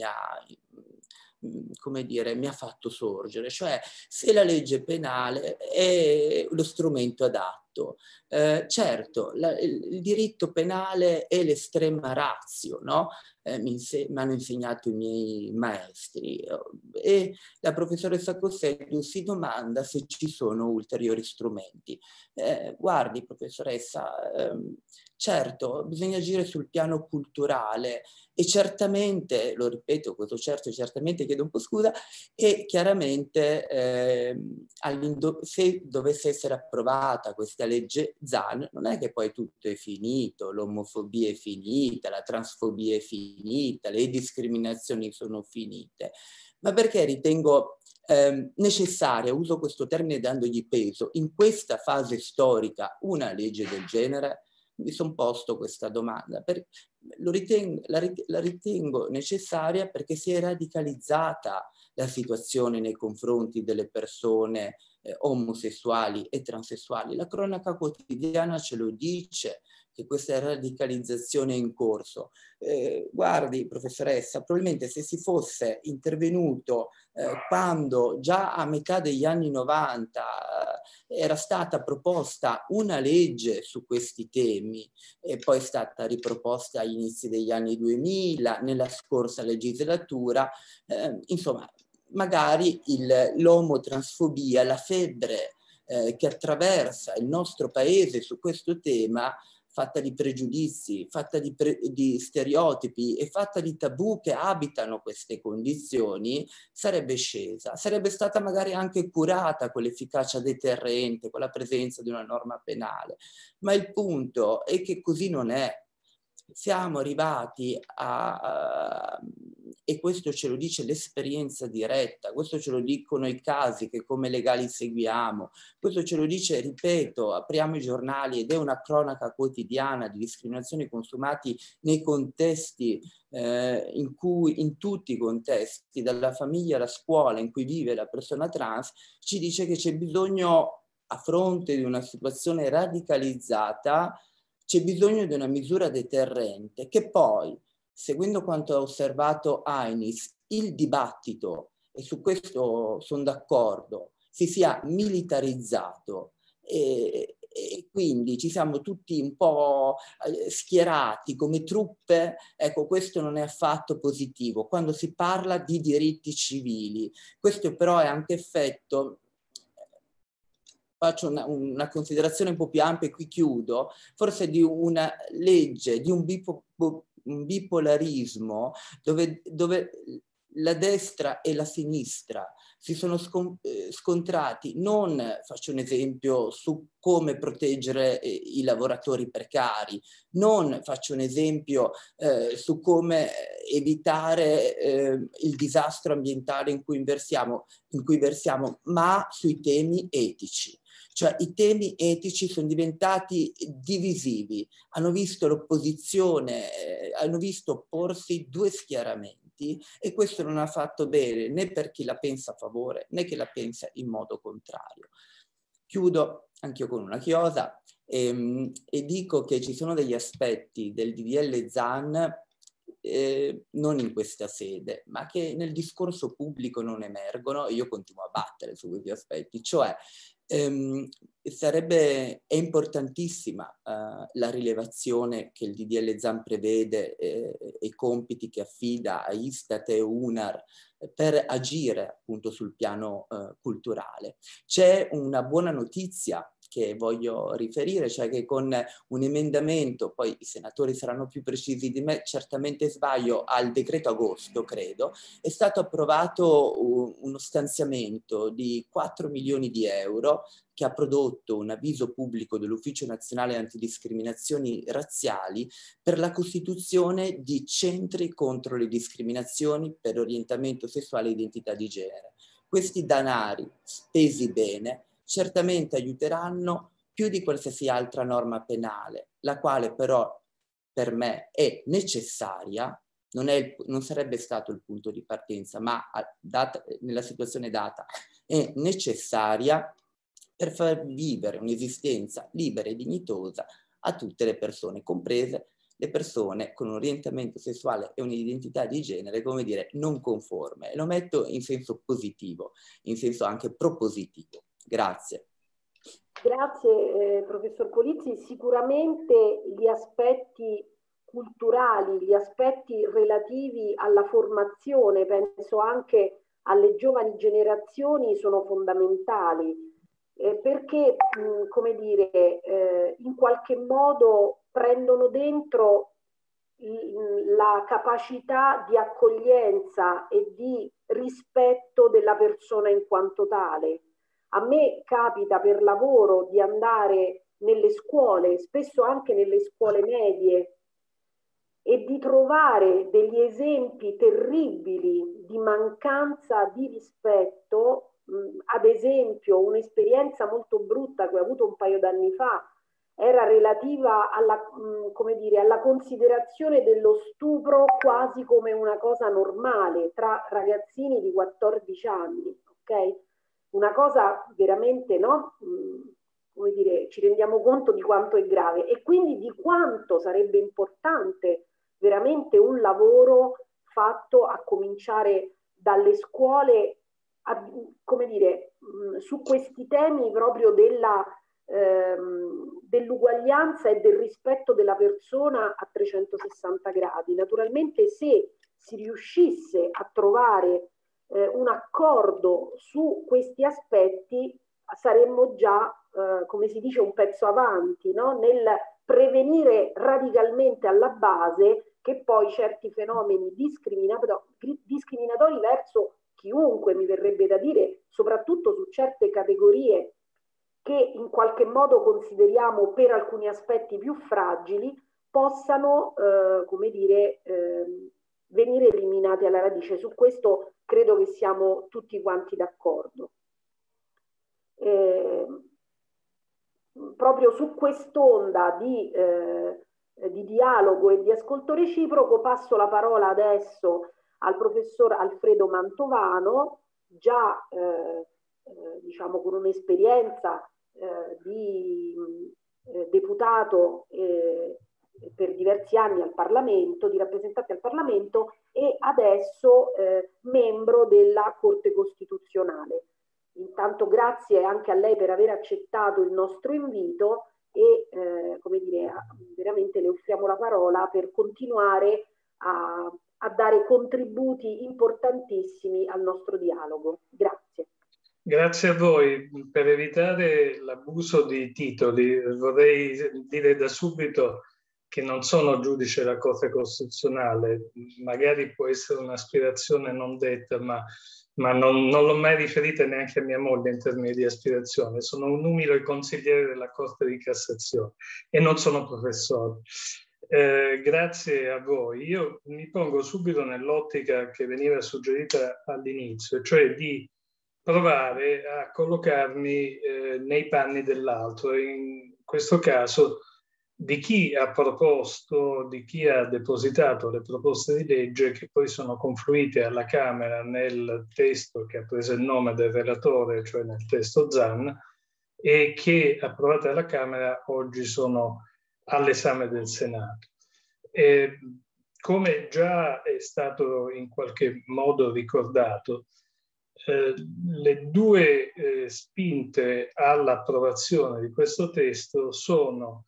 mi ha fatto sorgere, cioè se la legge penale è lo strumento adatto. Certo, il diritto penale è l'estrema ratio, no? Mi hanno insegnato i miei maestri e la professoressa Cosseddu si domanda se ci sono ulteriori strumenti. Guardi, professoressa, certo, bisogna agire sul piano culturale e certamente, lo ripeto, questo certo e certamente chiedo un po' scusa, e chiaramente se dovesse essere approvata questa legge Zan, non è che poi tutto è finito, l'omofobia è finita, la transfobia è finita, le discriminazioni sono finite, ma perché ritengo necessaria, uso questo termine dandogli peso, in questa fase storica una legge del genere? Mi sono posto questa domanda, la ritengo necessaria perché si è radicalizzata la situazione nei confronti delle persone omosessuali e transessuali. La cronaca quotidiana ce lo dice, che questa radicalizzazione è in corso. Guardi, professoressa, probabilmente se si fosse intervenuto quando già a metà degli anni 90 era stata proposta una legge su questi temi e poi è stata riproposta agli inizi degli anni 2000, nella scorsa legislatura, insomma, magari l'omotransfobia, la febbre che attraversa il nostro paese su questo tema, fatta di pregiudizi, fatta di stereotipi e fatta di tabù che abitano queste condizioni, sarebbe scesa. Sarebbe stata magari anche curata con l'efficacia deterrente, con la presenza di una norma penale. Ma il punto è che così non è. Siamo arrivati e questo ce lo dice l'esperienza diretta, questo ce lo dicono i casi che come legali seguiamo, questo ce lo dice, ripeto, apriamo i giornali ed è una cronaca quotidiana di discriminazioni consumati nei contesti in tutti i contesti, dalla famiglia alla scuola in cui vive la persona trans, ci dice che c'è bisogno, a fronte di una situazione radicalizzata, c'è bisogno di una misura deterrente che poi, seguendo quanto ha osservato Ainis, il dibattito, e su questo sono d'accordo, si sia militarizzato e e quindi ci siamo tutti un po' schierati come truppe. Ecco, questo non è affatto positivo quando si parla di diritti civili. Questo però è anche effetto, faccio una considerazione un po' più ampia e qui chiudo, forse di una legge, di un bipolarismo dove la destra e la sinistra si sono scontrati. Non, faccio un esempio, su come proteggere i lavoratori precari, non faccio un esempio su come evitare il disastro ambientale in cui versiamo, ma sui temi etici. Cioè i temi etici sono diventati divisivi, hanno visto l'opposizione, hanno visto opporsi due schieramenti, e questo non ha fatto bene né per chi la pensa a favore né chi la pensa in modo contrario. Chiudo anch'io con una chiosa e dico che ci sono degli aspetti del DDL Zan non in questa sede, ma che nel discorso pubblico non emergono, e io continuo a battere su questi aspetti, cioè è importantissima la rilevazione che il DDL Zan prevede e i compiti che affida a Istat e UNAR per agire appunto sul piano culturale. C'è una buona notizia che voglio riferire, cioè che con un emendamento, poi i senatori saranno più precisi di me, certamente sbaglio, al decreto agosto, credo, è stato approvato uno stanziamento di 4 milioni di euro che ha prodotto un avviso pubblico dell'Ufficio Nazionale Antidiscriminazioni Razziali per la costituzione di centri contro le discriminazioni per orientamento sessuale e identità di genere. Questi danari, spesi bene, certamente aiuteranno più di qualsiasi altra norma penale, la quale però per me è necessaria, non sarebbe stato il punto di partenza, ma nella situazione data è necessaria per far vivere un'esistenza libera e dignitosa a tutte le persone, comprese le persone con un orientamento sessuale e un'identità di genere, come dire, non conforme. E lo metto in senso positivo, in senso anche propositivo. Grazie. Grazie professor Polizzi. Sicuramente gli aspetti culturali, gli aspetti relativi alla formazione, penso anche alle giovani generazioni, sono fondamentali perché, come dire, in qualche modo prendono dentro la capacità di accoglienza e di rispetto della persona in quanto tale. A me capita per lavoro di andare nelle scuole, spesso anche nelle scuole medie, e di trovare degli esempi terribili di mancanza di rispetto. Ad esempio, un'esperienza molto brutta che ho avuto un paio d'anni fa era relativa alla, come dire, alla considerazione dello stupro quasi come una cosa normale tra ragazzini di 14 anni, ok? Una cosa veramente, no? Come dire, ci rendiamo conto di quanto è grave e quindi di quanto sarebbe importante veramente un lavoro fatto a cominciare dalle scuole, come dire, su questi temi proprio dell'uguaglianza e del rispetto della persona a 360 gradi. Naturalmente se si riuscisse a trovare un accordo su questi aspetti saremmo già, come si dice, un pezzo avanti, no? Nel prevenire radicalmente alla base che poi certi fenomeni discriminatori verso chiunque, mi verrebbe da dire, soprattutto su certe categorie che in qualche modo consideriamo per alcuni aspetti più fragili, possano, come dire, venire eliminati alla radice. Su questo credo che siamo tutti quanti d'accordo. Proprio su quest'onda di dialogo e di ascolto reciproco passo la parola adesso al professor Alfredo Mantovano, già diciamo con un'esperienza di deputato per diversi anni al Parlamento, di rappresentante al Parlamento e adesso membro della Corte Costituzionale. Intanto grazie anche a lei per aver accettato il nostro invito e come dire, veramente le offriamo la parola per continuare a dare contributi importantissimi al nostro dialogo. Grazie. Grazie a voi. Per evitare l'abuso di titoli, vorrei dire da subito che non sono giudice della Corte Costituzionale, magari può essere un'aspirazione non detta, ma non l'ho mai riferita neanche a mia moglie in termini di aspirazione. Sono un umile consigliere della Corte di Cassazione e non sono professore. Grazie a voi. Io mi pongo subito nell'ottica che veniva suggerita all'inizio, cioè di provare a collocarmi nei panni dell'altro, in questo caso di chi ha proposto, di chi ha depositato le proposte di legge che poi sono confluite alla Camera nel testo che ha preso il nome del relatore, cioè nel testo Zan, e che approvate alla Camera oggi sono all'esame del Senato. Come già è stato in qualche modo ricordato, le due spinte all'approvazione di questo testo sono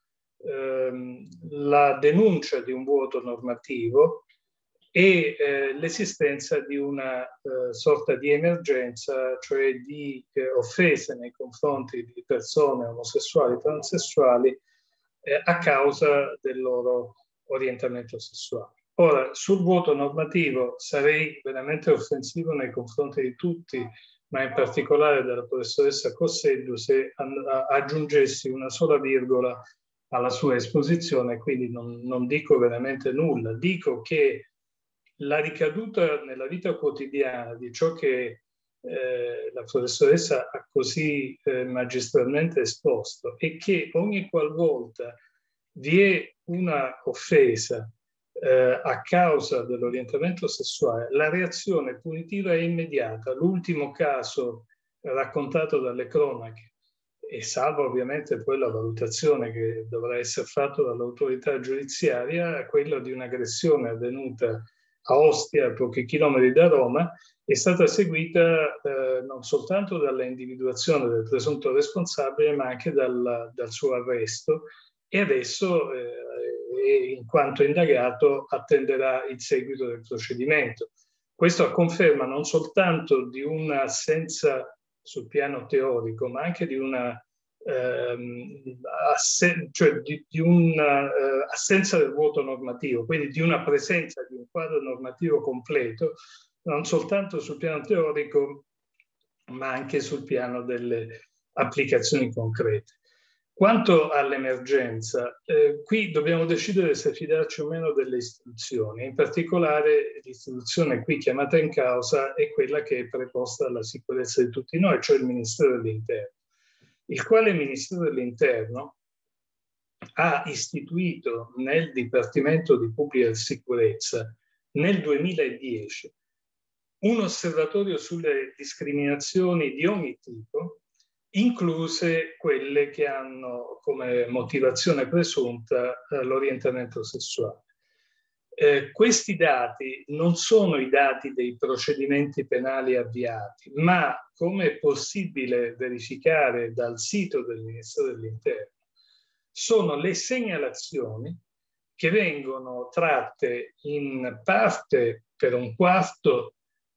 la denuncia di un vuoto normativo e l'esistenza di una sorta di emergenza, cioè di offese nei confronti di persone omosessuali e transessuali a causa del loro orientamento sessuale. Ora, sul vuoto normativo sarei veramente offensivo nei confronti di tutti, ma in particolare della professoressa Cosseddu, se aggiungessi una sola virgola alla sua esposizione, quindi non dico veramente nulla. Dico che la ricaduta nella vita quotidiana di ciò che la professoressa ha così magistralmente esposto è che ogni qualvolta vi è una offesa a causa dell'orientamento sessuale, la reazione punitiva è immediata. L'ultimo caso raccontato dalle cronache, e salvo ovviamente poi la valutazione che dovrà essere fatta dall'autorità giudiziaria, quella di un'aggressione avvenuta a Ostia, a pochi chilometri da Roma, è stata seguita non soltanto dall'individuazione del presunto responsabile, ma anche dal suo arresto, e adesso in quanto indagato attenderà il seguito del procedimento. Questo a conferma non soltanto di un'assenza sul piano teorico, ma anche di una assenza del vuoto normativo, quindi di una presenza di un quadro normativo completo, non soltanto sul piano teorico, ma anche sul piano delle applicazioni concrete. Quanto all'emergenza, qui dobbiamo decidere se fidarci o meno delle istituzioni. In particolare l'istituzione qui chiamata in causa è quella che è preposta alla sicurezza di tutti noi, cioè il Ministero dell'Interno, il quale Ministero dell'Interno ha istituito nel Dipartimento di Pubblica Sicurezza nel 2010 un osservatorio sulle discriminazioni di ogni tipo, incluse quelle che hanno come motivazione presunta l'orientamento sessuale. Questi dati non sono i dati dei procedimenti penali avviati, ma, come è possibile verificare dal sito del Ministero dell'Interno, sono le segnalazioni che vengono tratte in parte per un quarto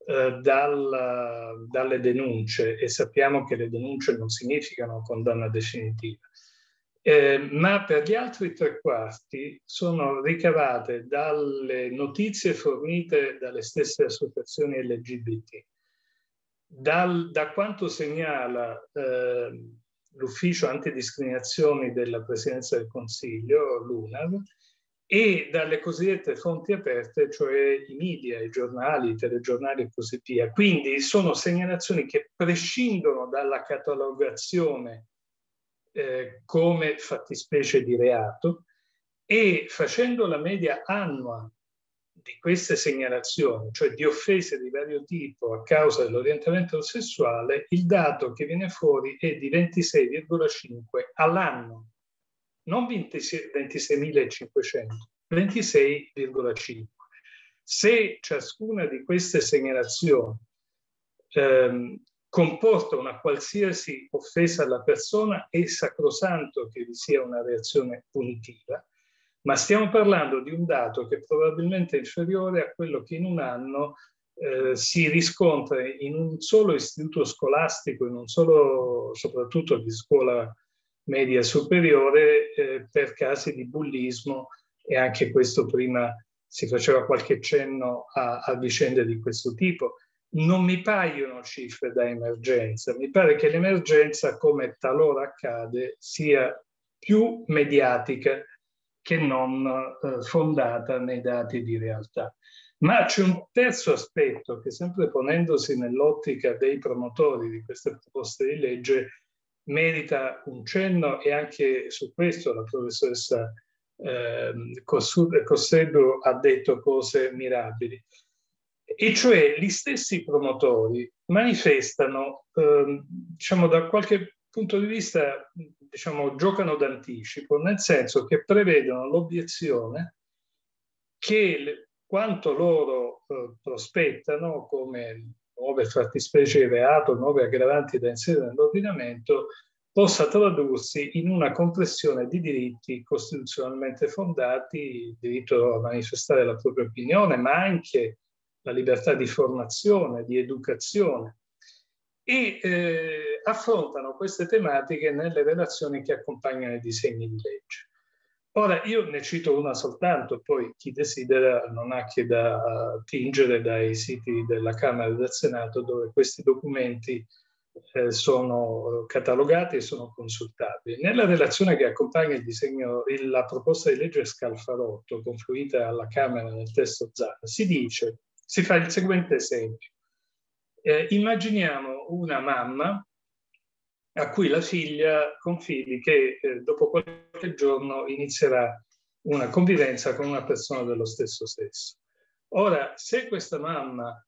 dalle denunce, e sappiamo che le denunce non significano condanna definitiva, ma per gli altri tre quarti sono ricavate dalle notizie fornite dalle stesse associazioni LGBT, da quanto segnala l'ufficio antidiscriminazioni della Presidenza del Consiglio, l'UNAV, e dalle cosiddette fonti aperte, cioè i media, i giornali, i telegiornali e così via. Quindi sono segnalazioni che prescindono dalla catalogazione come fattispecie di reato, e facendo la media annua di queste segnalazioni, cioè di offese di vario tipo a causa dell'orientamento sessuale, il dato che viene fuori è di 26,5 all'anno. Non 26.500, 26,5. Se ciascuna di queste segnalazioni comporta una qualsiasi offesa alla persona, è sacrosanto che vi sia una reazione punitiva, ma stiamo parlando di un dato che probabilmente è inferiore a quello che in un anno si riscontra in un solo istituto scolastico, in un solo, soprattutto di scuola media superiore, per casi di bullismo, e anche questo prima si faceva qualche cenno a vicende di questo tipo. Non mi paiono cifre da emergenza, mi pare che l'emergenza, come talora accade, sia più mediatica che non fondata nei dati di realtà. Ma c'è un terzo aspetto che, sempre ponendosi nell'ottica dei promotori di queste proposte di legge, merita un cenno, e anche su questo la professoressa Cosseddu ha detto cose mirabili. E cioè gli stessi promotori manifestano, diciamo, da qualche punto di vista, diciamo, giocano d'anticipo, nel senso che prevedono l'obiezione che quanto loro prospettano come nuove fattispecie di reato, nuove aggravanti da inserire nell'ordinamento, possa tradursi in una compressione di diritti costituzionalmente fondati, il diritto a manifestare la propria opinione, ma anche la libertà di formazione, di educazione, e affrontano queste tematiche nelle relazioni che accompagnano i disegni di legge. Ora, io ne cito una soltanto, poi chi desidera non ha che da tingere dai siti della Camera e del Senato, dove questi documenti sono catalogati e sono consultabili. Nella relazione che accompagna il disegno, la proposta di legge Scalfarotto, confluita alla Camera nel testo Zan, si fa il seguente esempio. Immaginiamo una mamma a cui la figlia confidi che dopo qualche giorno inizierà una convivenza con una persona dello stesso sesso. Ora, se questa mamma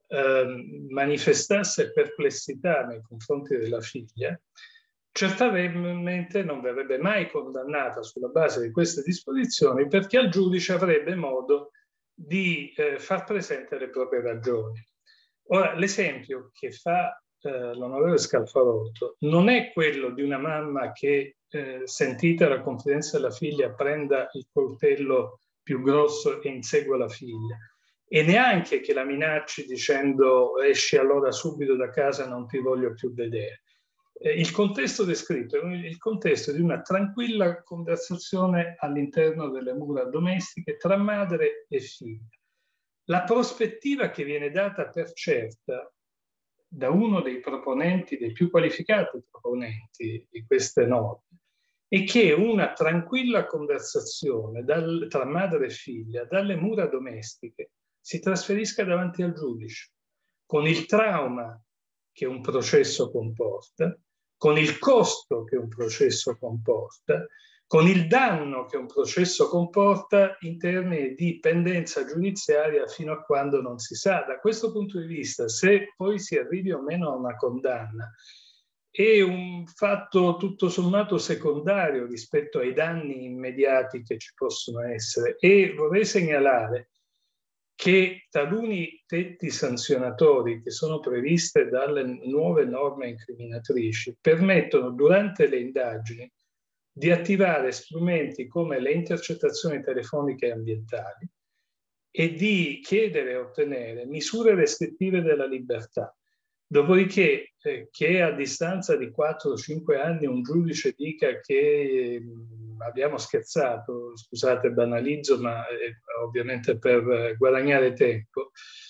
manifestasse perplessità nei confronti della figlia, certamente non verrebbe mai condannata sulla base di queste disposizioni, perché al giudice avrebbe modo di far presente le proprie ragioni. Ora, l'esempio che fa l'onorevole Scalfarotto non è quello di una mamma che, sentita la confidenza della figlia, prenda il coltello più grosso e insegua la figlia, e neanche che la minacci dicendo esci allora subito da casa, non ti voglio più vedere. Il contesto descritto è il contesto di una tranquilla conversazione all'interno delle mura domestiche tra madre e figlia. La prospettiva che viene data per certa da uno dei proponenti, dei più qualificati proponenti di queste norme, è che una tranquilla conversazione tra madre e figlia dalle mura domestiche si trasferisca davanti al giudice, con il trauma che un processo comporta, con il costo che un processo comporta, con il danno che un processo comporta in termini di pendenza giudiziaria fino a quando non si sa. Da questo punto di vista, se poi si arrivi o meno a una condanna, è un fatto tutto sommato secondario rispetto ai danni immediati che ci possono essere. E vorrei segnalare che taluni tetti sanzionatori che sono previste dalle nuove norme incriminatrici permettono durante le indagini di attivare strumenti come le intercettazioni telefoniche e ambientali e di chiedere e ottenere misure restrittive della libertà. Dopodiché, che a distanza di 4 o 5 anni un giudice dica che abbiamo scherzato, scusate, banalizzo, ma ovviamente per guadagnare tempo,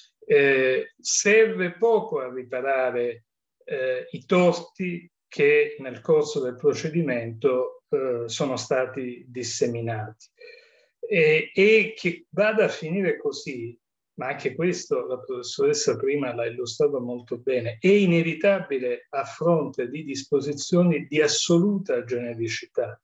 serve poco a riparare i torti che nel corso del procedimento sono stati disseminati. E che vada a finire così, ma anche questo la professoressa prima l'ha illustrato molto bene, è inevitabile a fronte di disposizioni di assoluta genericità.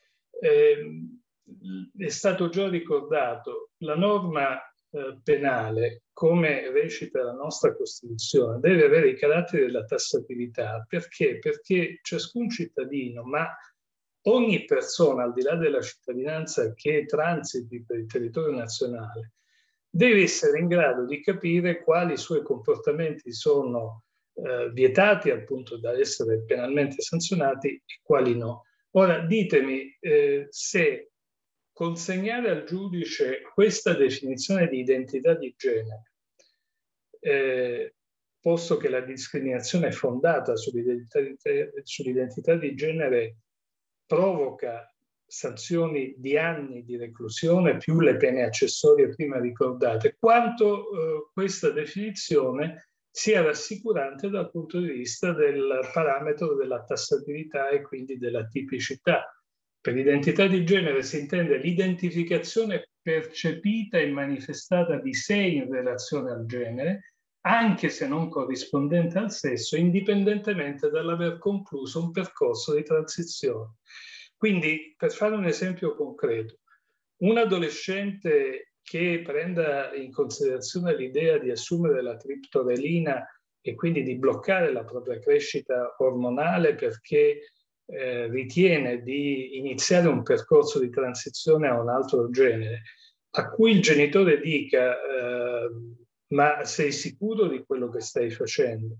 È stato già ricordato, la norma penale, come recita la nostra Costituzione, deve avere i caratteri della tassatività. Perché? Perché ciascun cittadino, ma ogni persona, al di là della cittadinanza, che transiti per il territorio nazionale, deve essere in grado di capire quali suoi comportamenti sono vietati appunto da essere penalmente sanzionati e quali no. Ora ditemi se consegnare al giudice questa definizione di identità di genere, posto che la discriminazione fondata sull'identità di genere provoca sanzioni di anni di reclusione più le pene accessorie prima ricordate, quanto questa definizione sia rassicurante dal punto di vista del parametro della tassatività e quindi della tipicità. Per identità di genere si intende l'identificazione percepita e manifestata di sé in relazione al genere, anche se non corrispondente al sesso, indipendentemente dall'aver concluso un percorso di transizione. Quindi, per fare un esempio concreto, un adolescente che prenda in considerazione l'idea di assumere la triptorelina e quindi di bloccare la propria crescita ormonale perché ritiene di iniziare un percorso di transizione a un altro genere, a cui il genitore dica ma sei sicuro di quello che stai facendo?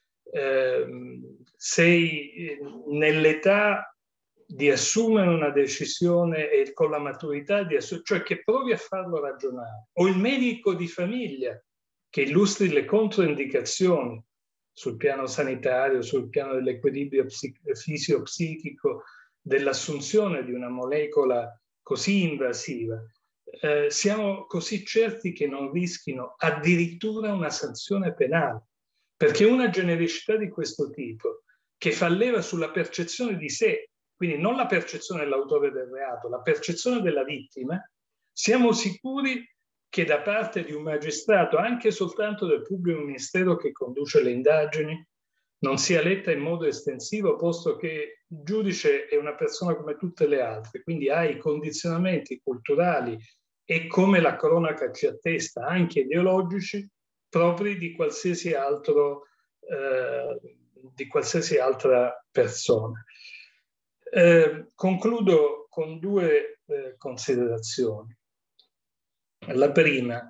Sei nell'età di assumere una decisione e con la maturità di assumere, cioè che provi a farlo ragionare, o il medico di famiglia che illustri le controindicazioni sul piano sanitario, sul piano dell'equilibrio fisiopsichico, dell'assunzione di una molecola così invasiva. Siamo così certi che non rischino addirittura una sanzione penale, perché una genericità di questo tipo, che fa leva sulla percezione di sé, quindi non la percezione dell'autore del reato, la percezione della vittima, siamo sicuri che da parte di un magistrato, anche soltanto del pubblico ministero che conduce le indagini, non sia letta in modo estensivo, posto che il giudice è una persona come tutte le altre, quindi ha i condizionamenti culturali e, come la cronaca ci attesta, anche ideologici, propri di qualsiasi altra persona. Concludo con due considerazioni. La prima,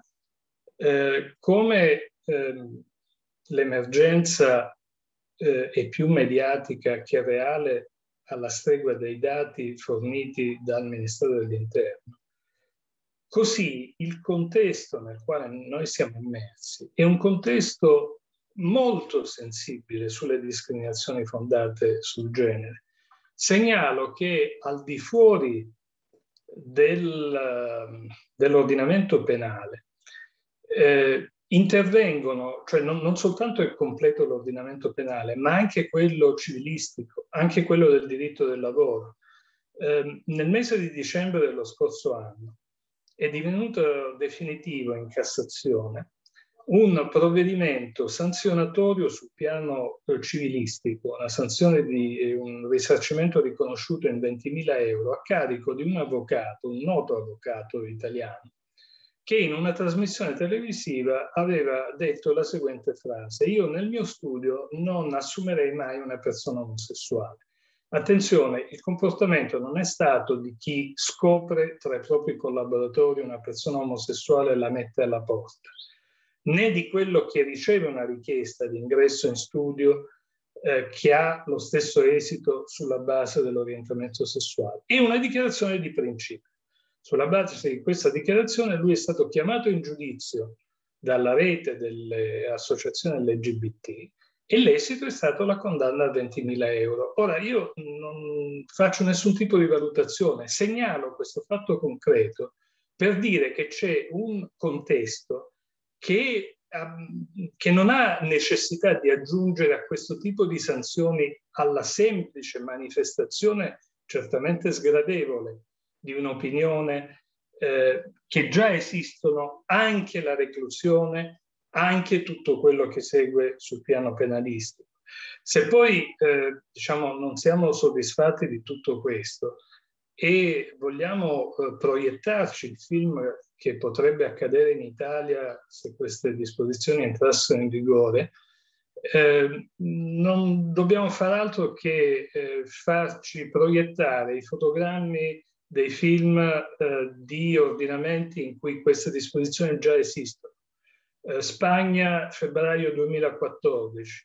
come l'emergenza è più mediatica che reale alla stregua dei dati forniti dal Ministero dell'Interno, così il contesto nel quale noi siamo immersi è un contesto molto sensibile sulle discriminazioni fondate sul genere. Segnalo che al di fuori dell'ordinamento penale intervengono, cioè non soltanto il completo l'ordinamento penale, ma anche quello civilistico, anche quello del diritto del lavoro. Nel mese di dicembre dello scorso anno è divenuto definitivo in Cassazione un provvedimento sanzionatorio sul piano civilistico, una sanzione di un risarcimento riconosciuto in 20.000 euro a carico di un avvocato, un noto avvocato italiano, che in una trasmissione televisiva aveva detto la seguente frase: io nel mio studio non assumerei mai una persona omosessuale. Attenzione, il comportamento non è stato di chi scopre tra i propri collaboratori una persona omosessuale e la mette alla porta, né di quello che riceve una richiesta di ingresso in studio che ha lo stesso esito sulla base dell'orientamento sessuale. È una dichiarazione di principio. Sulla base di questa dichiarazione lui è stato chiamato in giudizio dalla rete delle associazioni LGBT e l'esito è stato la condanna a 20.000 euro. Ora, io non faccio nessun tipo di valutazione, segnalo questo fatto concreto per dire che c'è un contesto che non ha necessità di aggiungere a questo tipo di sanzioni alla semplice manifestazione certamente sgradevole di un'opinione che già esistono, anche la reclusione, anche tutto quello che segue sul piano penalistico. Se poi diciamo, non siamo soddisfatti di tutto questo e vogliamo proiettarci il film che potrebbe accadere in Italia se queste disposizioni entrassero in vigore, non dobbiamo far altro che farci proiettare i fotogrammi dei film di ordinamenti in cui queste disposizioni già esistono. Spagna, febbraio 2014,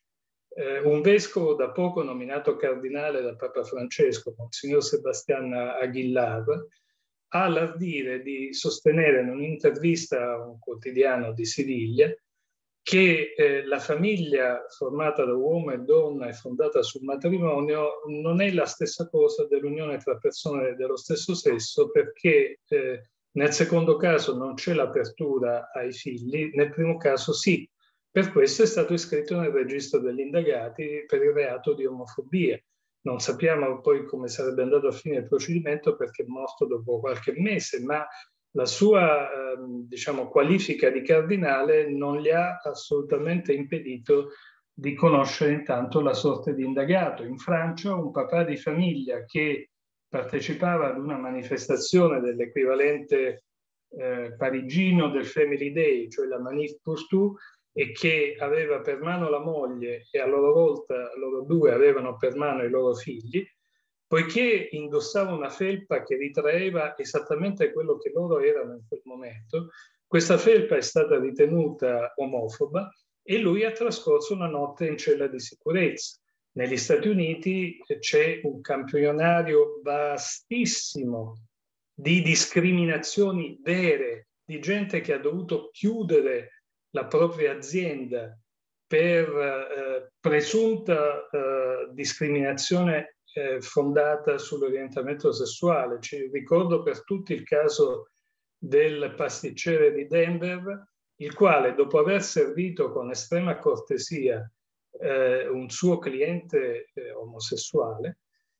un vescovo da poco nominato cardinale da Papa Francesco, Monsignor Sebastián Aguilar, ha l'ardire di sostenere in un'intervista a un quotidiano di Siviglia che la famiglia formata da uomo e donna e fondata sul matrimonio non è la stessa cosa dell'unione tra persone dello stesso sesso, perché nel secondo caso non c'è l'apertura ai figli, nel primo caso sì. Per questo è stato iscritto nel registro degli indagati per il reato di omofobia. Non sappiamo poi come sarebbe andato a finire il procedimento perché è morto dopo qualche mese, ma la sua diciamo, qualifica di cardinale non gli ha assolutamente impedito di conoscere intanto la sorte di indagato. In Francia un papà di famiglia che partecipava ad una manifestazione dell'equivalente parigino del Family Day, cioè la Manif pour tous, e che aveva per mano la moglie e a loro volta loro due avevano per mano i loro figli, poiché indossava una felpa che ritraeva esattamente quello che loro erano in quel momento, questa felpa è stata ritenuta omofoba e lui ha trascorso una notte in cella di sicurezza. Negli Stati Uniti c'è un campionario vastissimo di discriminazioni vere, di gente che ha dovuto chiudere la propria azienda per presunta discriminazione fondata sull'orientamento sessuale. Ci ricordo per tutti il caso del pasticcere di Denver, il quale dopo aver servito con estrema cortesia un suo cliente omosessuale,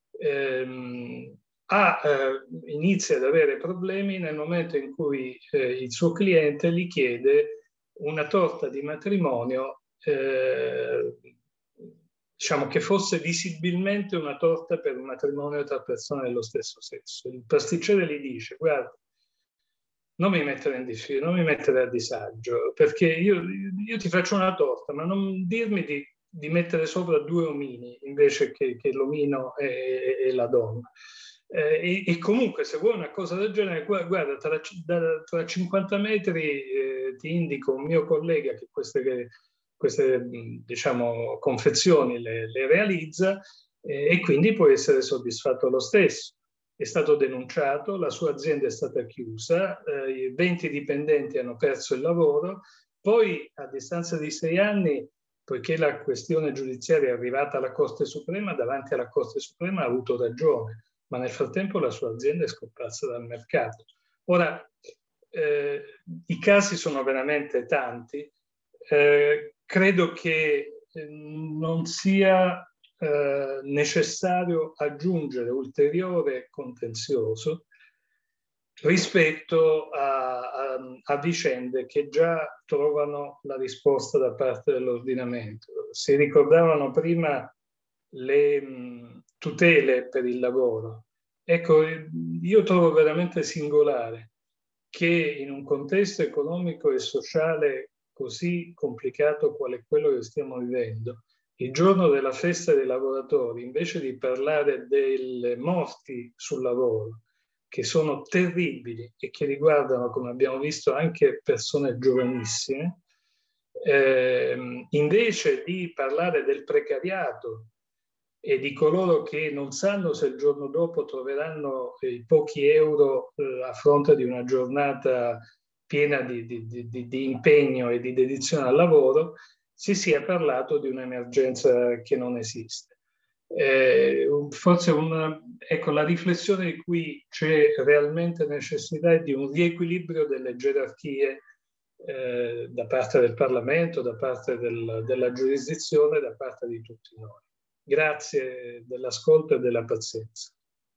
inizia ad avere problemi nel momento in cui il suo cliente gli chiede una torta di matrimonio diciamo che fosse visibilmente una torta per un matrimonio tra persone dello stesso sesso. Il pasticcere gli dice: guarda, non mi mettere in difficoltà, non mi mettere a disagio, perché io ti faccio una torta, ma non dirmi di mettere sopra due omini invece che l'omino e la donna. E comunque se vuoi una cosa del genere, guarda, tra 50 metri ti indico un mio collega che queste diciamo, confezioni le realizza e quindi può essere soddisfatto lo stesso. È stato denunciato, la sua azienda è stata chiusa, 20 dipendenti hanno perso il lavoro, poi a distanza di 6 anni, poiché la questione giudiziaria è arrivata alla Corte Suprema, davanti alla Corte Suprema ha avuto ragione, ma nel frattempo la sua azienda è scomparsa dal mercato. Ora, i casi sono veramente tanti, credo che non sia necessario aggiungere ulteriore contenzioso rispetto a vicende che già trovano la risposta da parte dell'ordinamento. Si ricordavano prima le tutele per il lavoro. Ecco, io trovo veramente singolare che in un contesto economico e sociale così complicato qual è quello che stiamo vivendo, il giorno della festa dei lavoratori, invece di parlare delle morti sul lavoro, che sono terribili e che riguardano, come abbiamo visto, anche persone giovanissime, invece di parlare del precariato e di coloro che non sanno se il giorno dopo troveranno i pochi euro a fronte di una giornata piena di impegno e di dedizione al lavoro, si sia parlato di un'emergenza che non esiste. Forse ecco, la riflessione di cui c'è realmente necessità è di un riequilibrio delle gerarchie da parte del Parlamento, da parte della giurisdizione, da parte di tutti noi. Grazie dell'ascolto e della pazienza.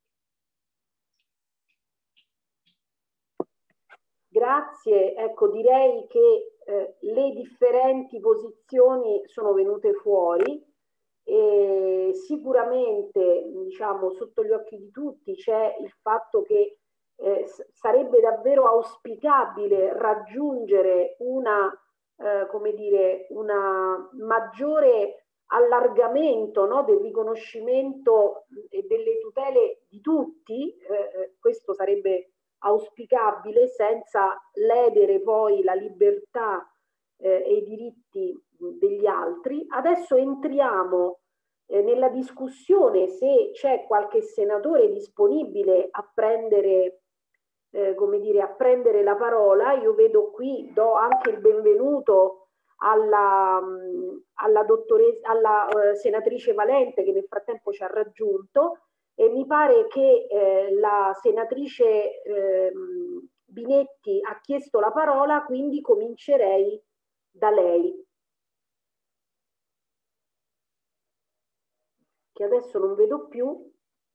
Grazie, ecco, direi che le differenti posizioni sono venute fuori e sicuramente, diciamo, sotto gli occhi di tutti c'è il fatto che sarebbe davvero auspicabile raggiungere come dire, una maggiore allargamento, no, del riconoscimento e delle tutele di tutti, questo sarebbe auspicabile senza ledere poi la libertà e i diritti degli altri. Adesso entriamo nella discussione, se c'è qualche senatore disponibile a prendere, come dire, a prendere la parola. Io vedo qui, do anche il benvenuto alla senatrice Valente, che nel frattempo ci ha raggiunto, e mi pare che la senatrice Binetti ha chiesto la parola, quindi comincerei da lei, che adesso non vedo più,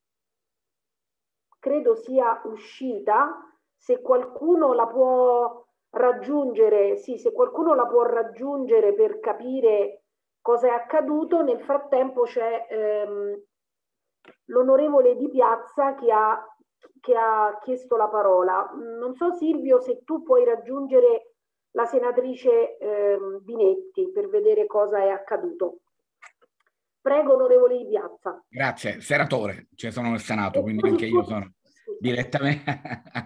credo sia uscita. Se qualcuno la può raggiungere, sì, se qualcuno la può raggiungere per capire cosa è accaduto. Nel frattempo c'è l'onorevole Di Piazza che ha chiesto la parola. Non so, Silvio, se tu puoi raggiungere la senatrice Binetti per vedere cosa è accaduto. Prego, onorevole Di Piazza. Grazie, senatore, cioè sono nel Senato, quindi anche io sono direttamente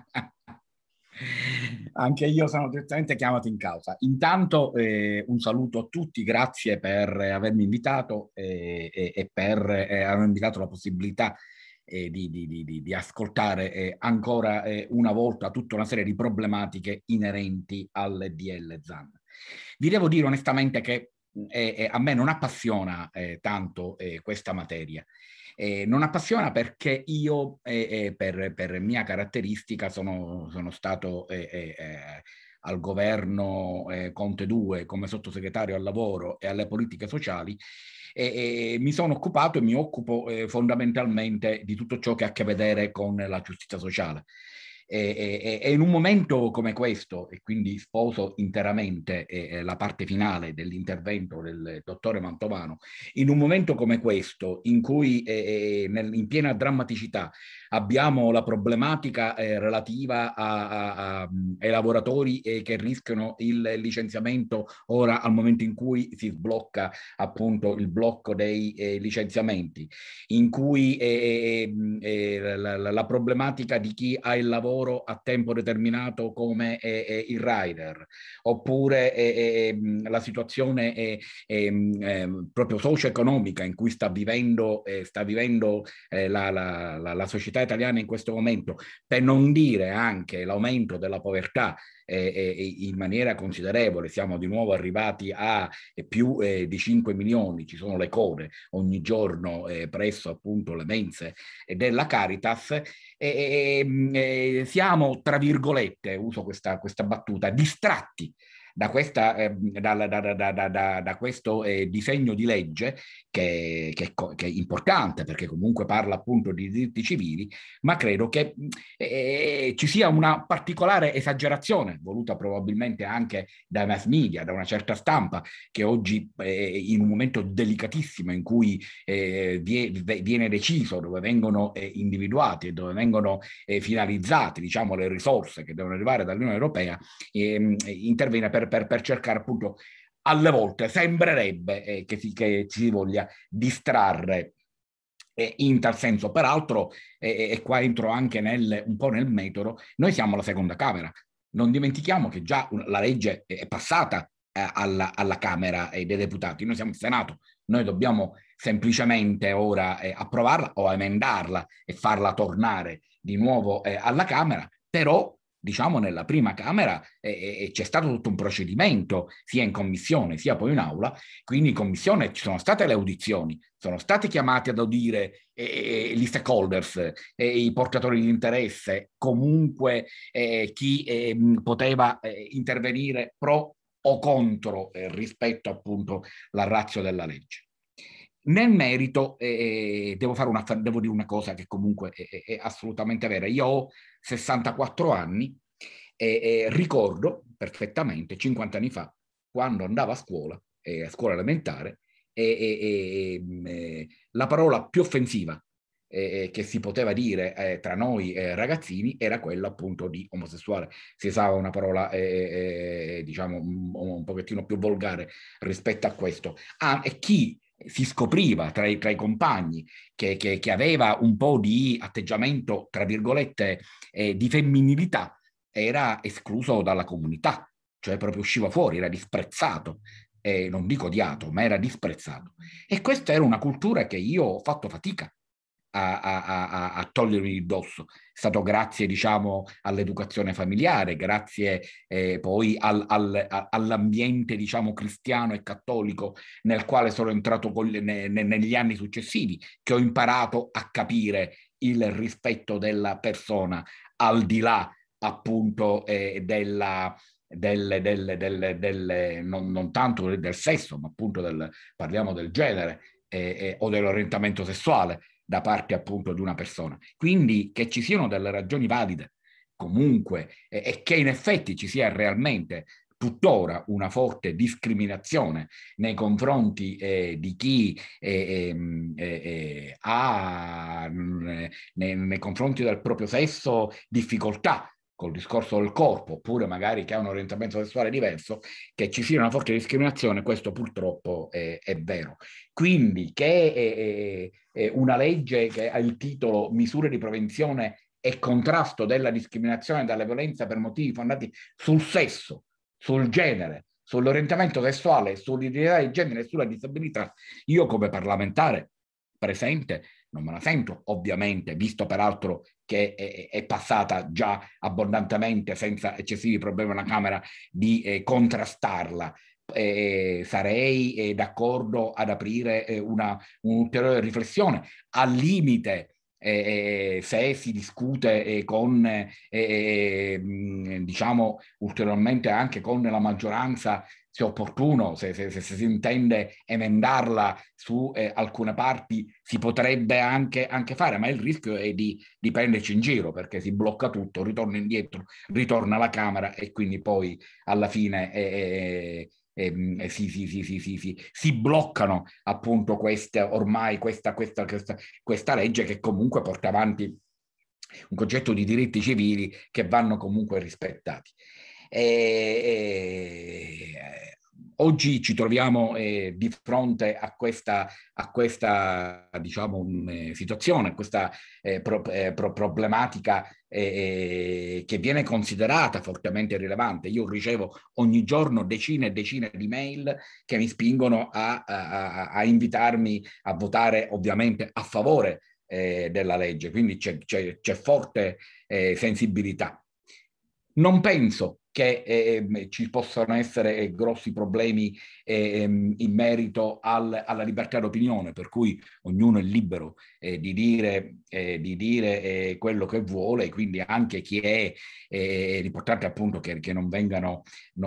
anche io sono direttamente chiamato in causa. Intanto un saluto a tutti, grazie per avermi invitato e per avermi invitato la possibilità di ascoltare ancora una volta tutta una serie di problematiche inerenti al DL Zan. Vi devo dire onestamente che a me non appassiona tanto questa materia. Non appassiona perché io, per mia caratteristica, sono stato al governo Conte 2 come sottosegretario al lavoro e alle politiche sociali, e mi sono occupato e mi occupo fondamentalmente di tutto ciò che ha a che vedere con la giustizia sociale. E in un momento come questo, e quindi sposo interamente la parte finale dell'intervento del dottore Mantovano, in un momento come questo, in cui in piena drammaticità abbiamo la problematica relativa ai lavoratori che rischiano il licenziamento ora, al momento in cui si sblocca appunto il blocco dei licenziamenti, in cui la problematica di chi ha il lavoro a tempo determinato come il rider, oppure la situazione proprio socio-economica in cui sta vivendo la società italiana in questo momento, per non dire anche l'aumento della povertà in maniera considerevole. Siamo di nuovo arrivati a più di 5 milioni, ci sono le code ogni giorno presso appunto le mense della Caritas, siamo, tra virgolette, uso questa battuta, distratti da questo disegno di legge che è importante, perché comunque parla appunto di diritti civili, ma credo che ci sia una particolare esagerazione, voluta probabilmente anche dai mass media, da una certa stampa, che oggi in un momento delicatissimo in cui viene deciso dove vengono individuati e dove vengono finalizzate, diciamo, le risorse che devono arrivare dall'Unione Europea, interviene per cercare appunto, alle volte sembrerebbe che ci si voglia distrarre in tal senso. Peraltro, e qua entro anche un po' nel metodo, noi siamo la seconda Camera. Non dimentichiamo che già la legge è passata alla Camera dei Deputati, noi siamo il Senato, noi dobbiamo semplicemente ora approvarla o emendarla e farla tornare di nuovo alla Camera, però diciamo nella prima Camera c'è stato tutto un procedimento sia in commissione sia poi in aula, quindi in commissione ci sono state le audizioni, sono stati chiamati ad audire gli stakeholders, i portatori di interesse, comunque chi poteva intervenire pro o contro rispetto appunto alla ratio della legge. Nel merito devo dire una cosa che comunque è assolutamente vera. Io ho 64 anni e ricordo perfettamente 50 anni fa, quando andavo a scuola elementare, la parola più offensiva che si poteva dire tra noi ragazzini era quella appunto di omosessuale. Si usava una parola diciamo un pochettino più volgare rispetto a questo. E chi si scopriva tra i compagni che aveva un po' di atteggiamento, tra virgolette, di femminilità, era escluso dalla comunità, cioè proprio usciva fuori, era disprezzato. non dico odiato, ma era disprezzato. E questa era una cultura che io ho fatto fatica a togliermi di dosso. È stato grazie, diciamo, all'educazione familiare, grazie poi all'ambiente, diciamo, cristiano e cattolico nel quale sono entrato negli anni successivi, che ho imparato a capire il rispetto della persona al di là, appunto, non tanto del sesso, ma appunto parliamo del genere o dell'orientamento sessuale da parte appunto di una persona. Quindi che ci siano delle ragioni valide comunque e che in effetti ci sia realmente tuttora una forte discriminazione nei confronti di chi ha nei confronti del proprio sesso difficoltà col discorso del corpo, oppure magari che ha un orientamento sessuale diverso, che ci sia una forte discriminazione, questo purtroppo è vero. Quindi che una legge che ha il titolo Misure di prevenzione e contrasto della discriminazione e della violenza per motivi fondati sul sesso, sul genere, sull'orientamento sessuale, sull'identità di genere e sulla disabilità, io come parlamentare presente non me la sento, ovviamente, visto peraltro che è passata già abbondantemente senza eccessivi problemi alla Camera, di contrastarla. Sarei d'accordo ad aprire un'ulteriore riflessione, al limite se si discute diciamo ulteriormente anche con la maggioranza, se opportuno, se si intende emendarla su alcune parti, si potrebbe anche fare, ma il rischio è di prenderci in giro, perché si blocca tutto, ritorna indietro, ritorna alla Camera e quindi poi alla fine si bloccano appunto ormai questa legge che comunque porta avanti un concetto di diritti civili che vanno comunque rispettati. Oggi ci troviamo di fronte a questa diciamo, situazione, a questa problematica che viene considerata fortemente rilevante. Io ricevo ogni giorno decine e decine di mail che mi spingono a invitarmi a votare ovviamente a favore della legge, quindi c'è forte sensibilità. Non penso che ci possano essere grossi problemi in merito alla libertà d'opinione, per cui ognuno è libero di dire quello che vuole, quindi anche chi è l'importante appunto che non vengano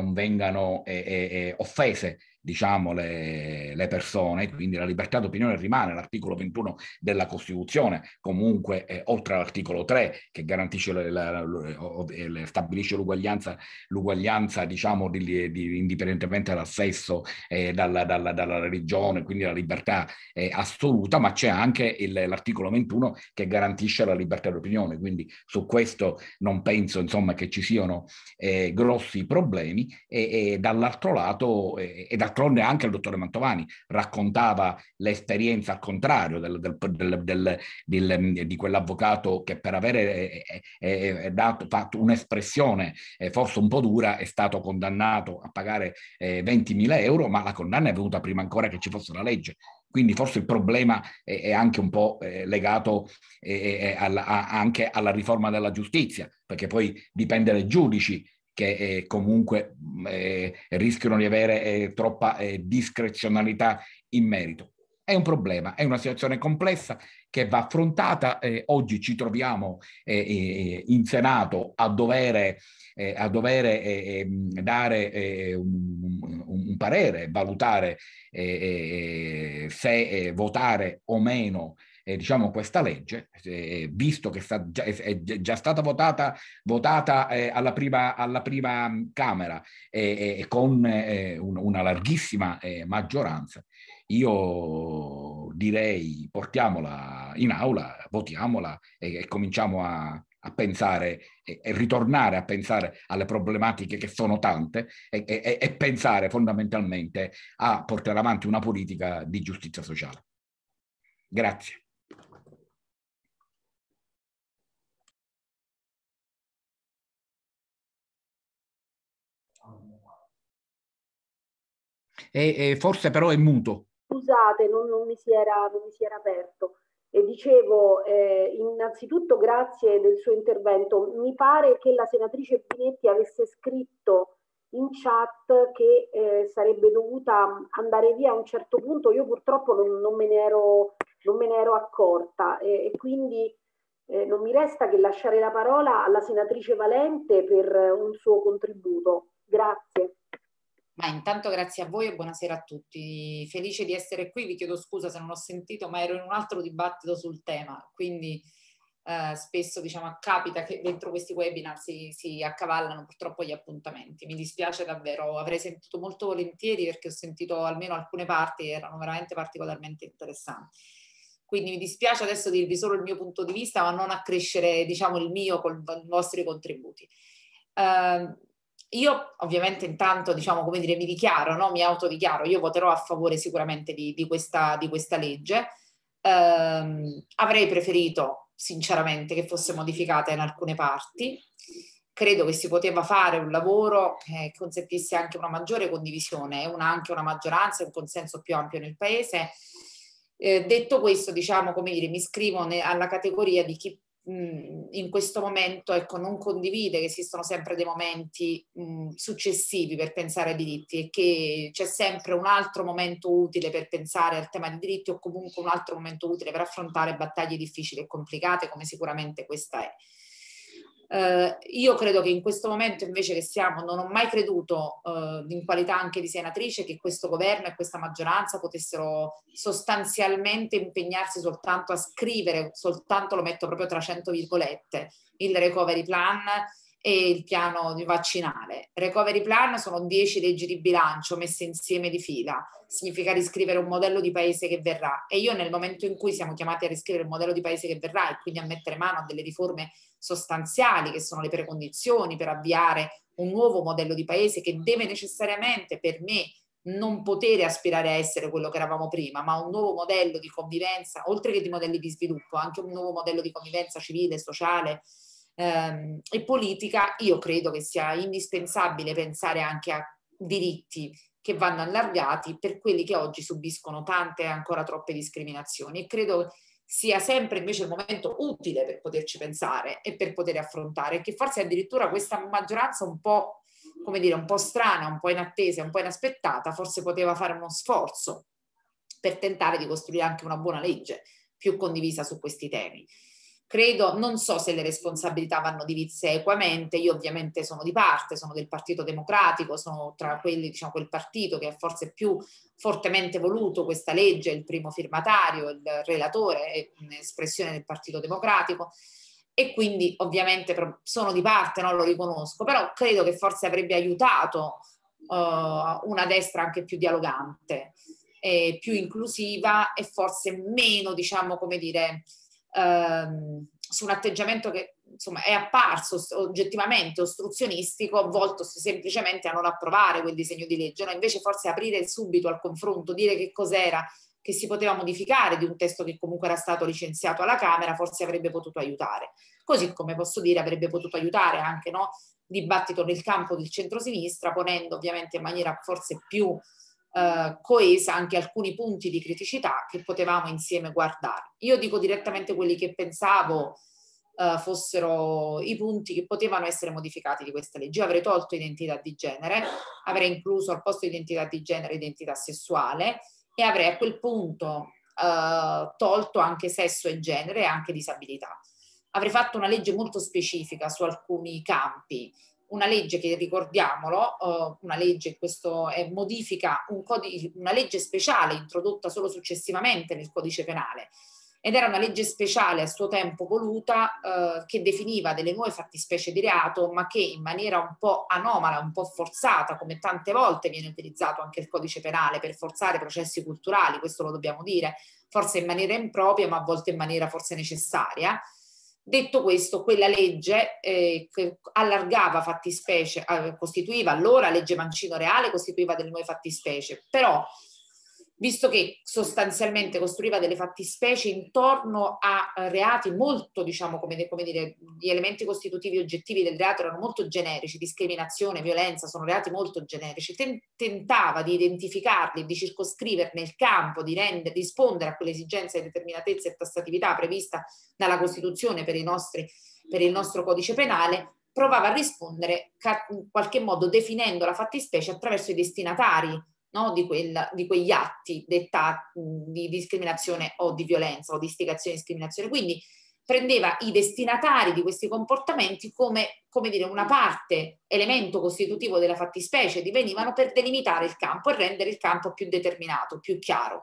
offese, diciamo, le persone, quindi la libertà d'opinione rimane, l'articolo 21 della Costituzione, comunque oltre all'articolo 3 che garantisce stabilisce l'uguaglianza diciamo, indipendentemente dal sesso, dalla religione, quindi la libertà assoluta, ma c'è anche l'articolo 21 che garantisce la libertà d'opinione, quindi su questo non penso insomma che ci siano grossi problemi e dall'altro lato e d'altronde anche il dottore Mantovani raccontava l'esperienza al contrario di quell'avvocato che per avere fatto un'espressione forse un po' dura è stato condannato a pagare 20.000 euro, ma la condanna è venuta prima ancora che ci fosse la legge. Quindi forse il problema è anche un po' legato anche alla riforma della giustizia, perché poi dipende dai giudici che comunque rischiano di avere troppa discrezionalità in merito. È un problema, è una situazione complessa che va affrontata. Oggi ci troviamo in Senato a dovere dare un parere, valutare se votare o meno diciamo questa legge, visto che è già stata votata alla prima Camera con una larghissima maggioranza. Io direi portiamola in aula, votiamola e cominciamo a pensare e ritornare a pensare alle problematiche che sono tante e pensare fondamentalmente a portare avanti una politica di giustizia sociale. Grazie. forse però è muto. Scusate, non mi si era aperto. E dicevo, innanzitutto grazie del suo intervento. Mi pare che la senatrice Binetti avesse scritto in chat che sarebbe dovuta andare via a un certo punto. Io purtroppo non me ne ero accorta e quindi non mi resta che lasciare la parola alla senatrice Valente per un suo contributo. Grazie. Ma intanto grazie a voi e buonasera a tutti. Felice di essere qui, vi chiedo scusa se non ho sentito, ma ero in un altro dibattito sul tema, quindi spesso diciamo capita che dentro questi webinar si accavallano purtroppo gli appuntamenti. Mi dispiace davvero, avrei sentito molto volentieri perché ho sentito almeno alcune parti, erano veramente particolarmente interessanti. Quindi mi dispiace adesso dirvi solo il mio punto di vista, ma non accrescere diciamo il mio con i vostri contributi. Io ovviamente intanto diciamo come dire mi dichiaro, no? Mi autodichiaro, io voterò a favore sicuramente di questa legge. Avrei preferito sinceramente che fosse modificata in alcune parti. Credo che si poteva fare un lavoro che consentisse anche una maggiore condivisione e anche una maggioranza e un consenso più ampio nel Paese. Detto questo, diciamo come dire, mi iscrivo alla categoria di chi in questo momento ecco, non condivide che esistono sempre dei momenti successivi per pensare ai diritti e che c'è sempre un altro momento utile per pensare al tema dei diritti o comunque un altro momento utile per affrontare battaglie difficili e complicate come sicuramente questa è. Io credo che in questo momento invece che siamo, non ho mai creduto in qualità anche di senatrice che questo governo e questa maggioranza potessero sostanzialmente impegnarsi soltanto a scrivere, soltanto lo metto proprio tra 100 virgolette, il recovery plan e il piano vaccinale. Recovery plan sono 10 leggi di bilancio messe insieme di fila, significa riscrivere un modello di paese che verrà e io nel momento in cui siamo chiamati a riscrivere il modello di paese che verrà e quindi a mettere mano a delle riforme sostanziali che sono le precondizioni per avviare un nuovo modello di paese che deve necessariamente per me non poter aspirare a essere quello che eravamo prima, ma un nuovo modello di convivenza, oltre che di modelli di sviluppo, anche un nuovo modello di convivenza civile, sociale e politica. Io credo che sia indispensabile pensare anche a diritti che vanno allargati per quelli che oggi subiscono tante e ancora troppe discriminazioni e credo sia sempre invece il momento utile per poterci pensare e per poter affrontare, che forse addirittura questa maggioranza un po', come dire, un po' strana, un po' inattesa, un po' inaspettata, forse poteva fare uno sforzo per tentare di costruire anche una buona legge più condivisa su questi temi. Credo, non so se le responsabilità vanno divise equamente, io ovviamente sono di parte, sono del Partito Democratico, sono tra quelli, diciamo, quel partito che ha forse più fortemente voluto questa legge, il primo firmatario, il relatore è un'espressione del Partito Democratico e quindi ovviamente sono di parte, no? Lo riconosco, però credo che forse avrebbe aiutato una destra anche più dialogante, più inclusiva e forse meno, diciamo, come dire, su un atteggiamento che insomma è apparso oggettivamente ostruzionistico, volto semplicemente a non approvare quel disegno di legge, no? Invece forse aprire subito al confronto, dire che cos'era che si poteva modificare di un testo che comunque era stato licenziato alla Camera, forse avrebbe potuto aiutare. Così come posso dire avrebbe potuto aiutare anche, no, dibattito nel campo del centrosinistra, ponendo ovviamente in maniera forse più coesa anche alcuni punti di criticità che potevamo insieme guardare. Io dico direttamente quelli che pensavo fossero i punti che potevano essere modificati di questa legge. Io avrei tolto identità di genere, avrei incluso al posto di identità di genere identità sessuale e avrei a quel punto tolto anche sesso e genere e anche disabilità. Avrei fatto una legge molto specifica su alcuni campi, una legge che, ricordiamolo, una legge, questo modifica una legge speciale introdotta solo successivamente nel codice penale ed era una legge speciale a suo tempo voluta che definiva delle nuove fattispecie di reato ma che in maniera un po' anomala, un po' forzata, come tante volte viene utilizzato anche il codice penale per forzare processi culturali, questo lo dobbiamo dire, forse in maniera impropria ma a volte in maniera forse necessaria. Detto questo, quella legge che allargava fattispecie, costituiva allora legge Mancino Reale, costituiva delle nuove fattispecie, però visto che sostanzialmente costruiva delle fattispecie intorno a reati molto, diciamo, come dire, gli elementi costitutivi oggettivi del reato erano molto generici, discriminazione, violenza, sono reati molto generici, tentava di identificarli, di circoscriverne il campo, di rispondere a quell'esigenza di determinatezza e tassatività prevista dalla Costituzione per il nostro codice penale, provava a rispondere in qualche modo definendo la fattispecie attraverso i destinatari, no? di quegli atti di discriminazione o di violenza o di istigazione di discriminazione. Quindi prendeva i destinatari di questi comportamenti come dire, una parte, elemento costitutivo della fattispecie, divenivano per delimitare il campo e rendere il campo più determinato, più chiaro.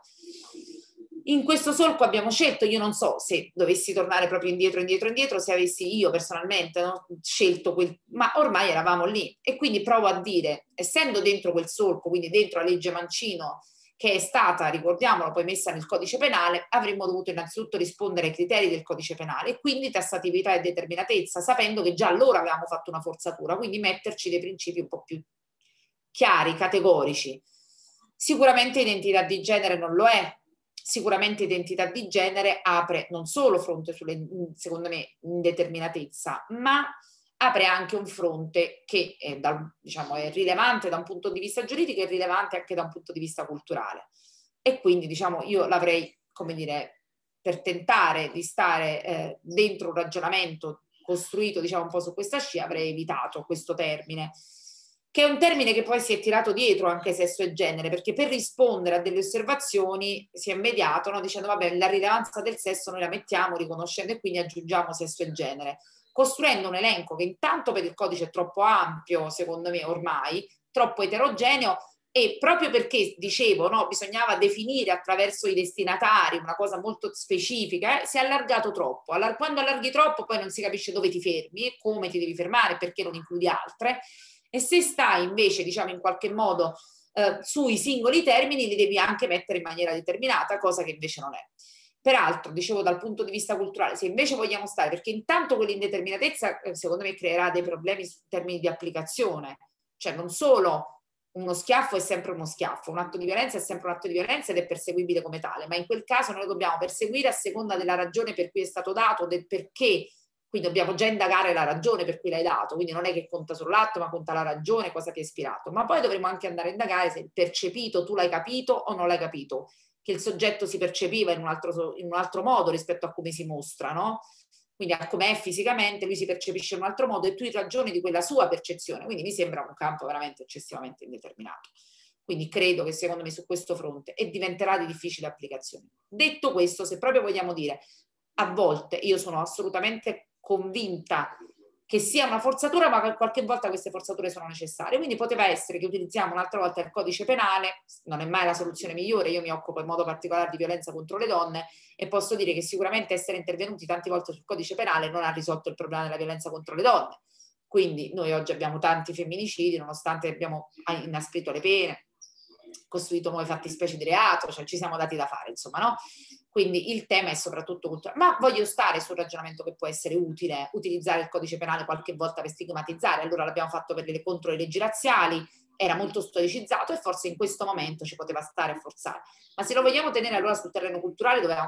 In questo solco abbiamo scelto, io non so se dovessi tornare proprio indietro, se avessi io personalmente, no, scelto ma ormai eravamo lì, e quindi provo a dire, essendo dentro quel solco, quindi dentro la legge Mancino, che è stata, ricordiamolo, poi messa nel codice penale, avremmo dovuto innanzitutto rispondere ai criteri del codice penale e quindi tassatività e determinatezza, sapendo che già allora avevamo fatto una forzatura, quindi metterci dei principi un po' più chiari, categorici. Sicuramente identità di genere non lo è. Sicuramente identità di genere apre non solo fronte sulle, secondo me, indeterminatezza, ma apre anche un fronte che è, diciamo, è rilevante da un punto di vista giuridico e rilevante anche da un punto di vista culturale. E quindi, diciamo, io l'avrei, come dire, per tentare di stare dentro un ragionamento costruito, diciamo, un po' su questa scia, avrei evitato questo termine, che è un termine che poi si è tirato dietro anche sesso e genere, perché per rispondere a delle osservazioni si è mediato, no, dicendo vabbè, la rilevanza del sesso noi la mettiamo riconoscendo e quindi aggiungiamo sesso e genere, costruendo un elenco che intanto per il codice è troppo ampio, secondo me ormai, troppo eterogeneo, e proprio perché, dicevo, no, bisognava definire attraverso i destinatari una cosa molto specifica, si è allargato troppo. Quando allarghi troppo poi non si capisce dove ti fermi, come ti devi fermare, perché non includi altre. E se stai invece, diciamo, in qualche modo sui singoli termini, li devi anche mettere in maniera determinata, cosa che invece non è. Peraltro, dicevo dal punto di vista culturale, se invece vogliamo stare, perché intanto quell'indeterminatezza secondo me creerà dei problemi in termini di applicazione, cioè non solo uno schiaffo è sempre uno schiaffo, un atto di violenza è sempre un atto di violenza ed è perseguibile come tale, ma in quel caso noi dobbiamo perseguire a seconda della ragione per cui è stato dato, del perché. Quindi dobbiamo già indagare la ragione per cui l'hai dato, quindi non è che conta solo l'atto, ma conta la ragione, cosa ti è ispirato. Ma poi dovremo anche andare a indagare se il percepito tu l'hai capito o non l'hai capito, che il soggetto si percepiva in un altro modo rispetto a come si mostra, no? Quindi a com'è fisicamente, lui si percepisce in un altro modo e tu in ragione di quella sua percezione. Quindi mi sembra un campo veramente eccessivamente indeterminato. Quindi credo che secondo me su questo fronte e diventerà di difficile applicazione. Detto questo, se proprio vogliamo dire, a volte io sono assolutamente convinta che sia una forzatura, ma che qualche volta queste forzature sono necessarie. Quindi poteva essere che utilizziamo un'altra volta il codice penale, non è mai la soluzione migliore, io mi occupo in modo particolare di violenza contro le donne e posso dire che sicuramente essere intervenuti tante volte sul codice penale non ha risolto il problema della violenza contro le donne. Quindi noi oggi abbiamo tanti femminicidi, nonostante abbiamo inasprito le pene, costruito nuove fattispecie di reato, cioè ci siamo dati da fare, insomma, no? Quindi il tema è soprattutto culturale, ma voglio stare sul ragionamento che può essere utile utilizzare il codice penale qualche volta per stigmatizzare. Allora l'abbiamo fatto contro le leggi razziali, era molto storicizzato e forse in questo momento ci poteva stare a forzare. Ma se lo vogliamo tenere allora sul terreno culturale dobbiamo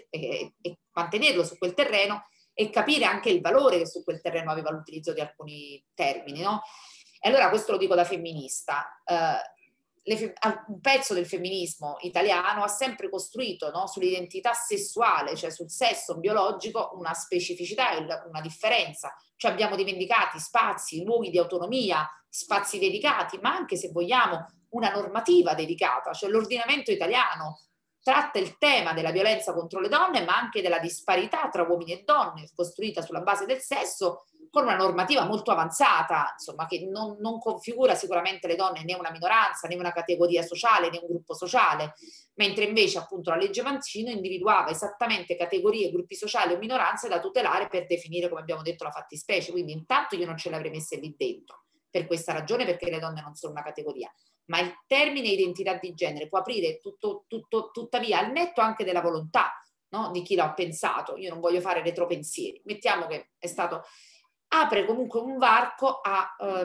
mantenerlo su quel terreno e capire anche il valore che su quel terreno aveva l'utilizzo di termini, no? E allora questo lo dico da femminista. Un pezzo del femminismo italiano ha sempre costruito, no, sull'identità sessuale, cioè sul sesso biologico, una specificità e una differenza. Cioè abbiamo dimenticato spazi, luoghi di autonomia, spazi dedicati, ma anche, se vogliamo, una normativa dedicata. Cioè l'ordinamento italiano tratta il tema della violenza contro le donne, ma anche della disparità tra uomini e donne, costruita sulla base del sesso, con una normativa molto avanzata, insomma, che non configura sicuramente le donne né una minoranza, né una categoria sociale, né un gruppo sociale, mentre invece appunto la legge Mancino individuava esattamente categorie, gruppi sociali o minoranze da tutelare per definire, come abbiamo detto, la fattispecie. Quindi intanto io non ce l'avrei messe lì dentro, per questa ragione, perché le donne non sono una categoria. Ma il termine identità di genere può aprire tuttavia al netto anche della volontà, no, di chi l'ha pensato. Io non voglio fare retropensieri. Mettiamo che è stato... apre comunque un varco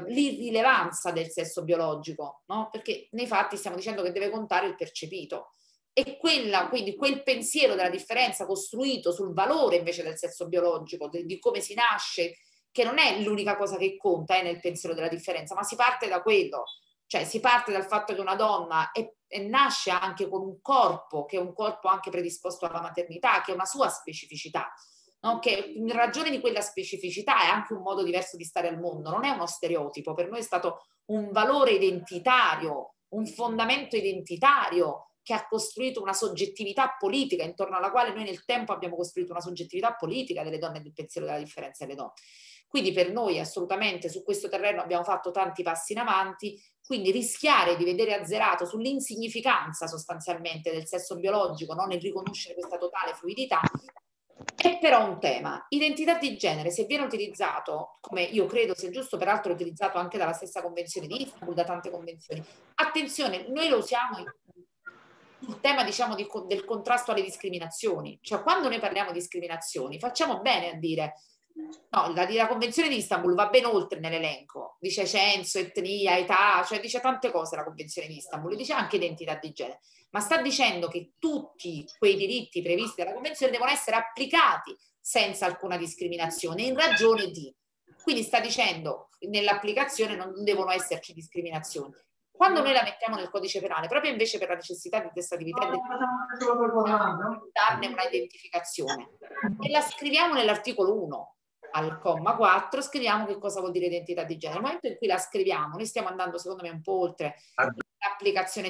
all'irrilevanza del sesso biologico, no? Perché nei fatti stiamo dicendo che deve contare il percepito. E quindi quel pensiero della differenza costruito sul valore invece del sesso biologico, di come si nasce, che non è l'unica cosa che conta nel pensiero della differenza, ma si parte da quello, cioè si parte dal fatto che una donna nasce anche con un corpo, che è un corpo anche predisposto alla maternità, che ha una sua specificità, no? Che in ragione di quella specificità è anche un modo diverso di stare al mondo, non è uno stereotipo, per noi è stato un valore identitario, un fondamento identitario che ha costruito una soggettività politica intorno alla quale noi nel tempo abbiamo costruito una soggettività politica delle donne e del pensiero della differenza delle donne. Quindi per noi assolutamente su questo terreno abbiamo fatto tanti passi in avanti, quindi rischiare di vedere azzerato sull'insignificanza sostanzialmente del sesso biologico, non nel riconoscere questa totale fluidità, è però un tema. Identità di genere, se viene utilizzato, come io credo sia giusto, peraltro utilizzato anche dalla stessa Convenzione di Istanbul, da tante convenzioni, attenzione, noi lo usiamo il tema, diciamo, del contrasto alle discriminazioni, cioè quando noi parliamo di discriminazioni facciamo bene a dire no, la Convenzione di Istanbul va ben oltre nell'elenco, dice censo, etnia, età, cioè dice tante cose la Convenzione di Istanbul, dice anche identità di genere, ma sta dicendo che tutti quei diritti previsti dalla Convenzione devono essere applicati senza alcuna discriminazione in ragione di, quindi sta dicendo nell'applicazione non devono esserci discriminazioni. Quando noi la mettiamo nel codice penale, proprio invece per la necessità di testatività darne una identificazione, e la scriviamo nell'articolo 1, al comma 4, scriviamo che cosa vuol dire identità di genere. Nel momento in cui la scriviamo, noi stiamo andando secondo me un po' oltre l'applicazione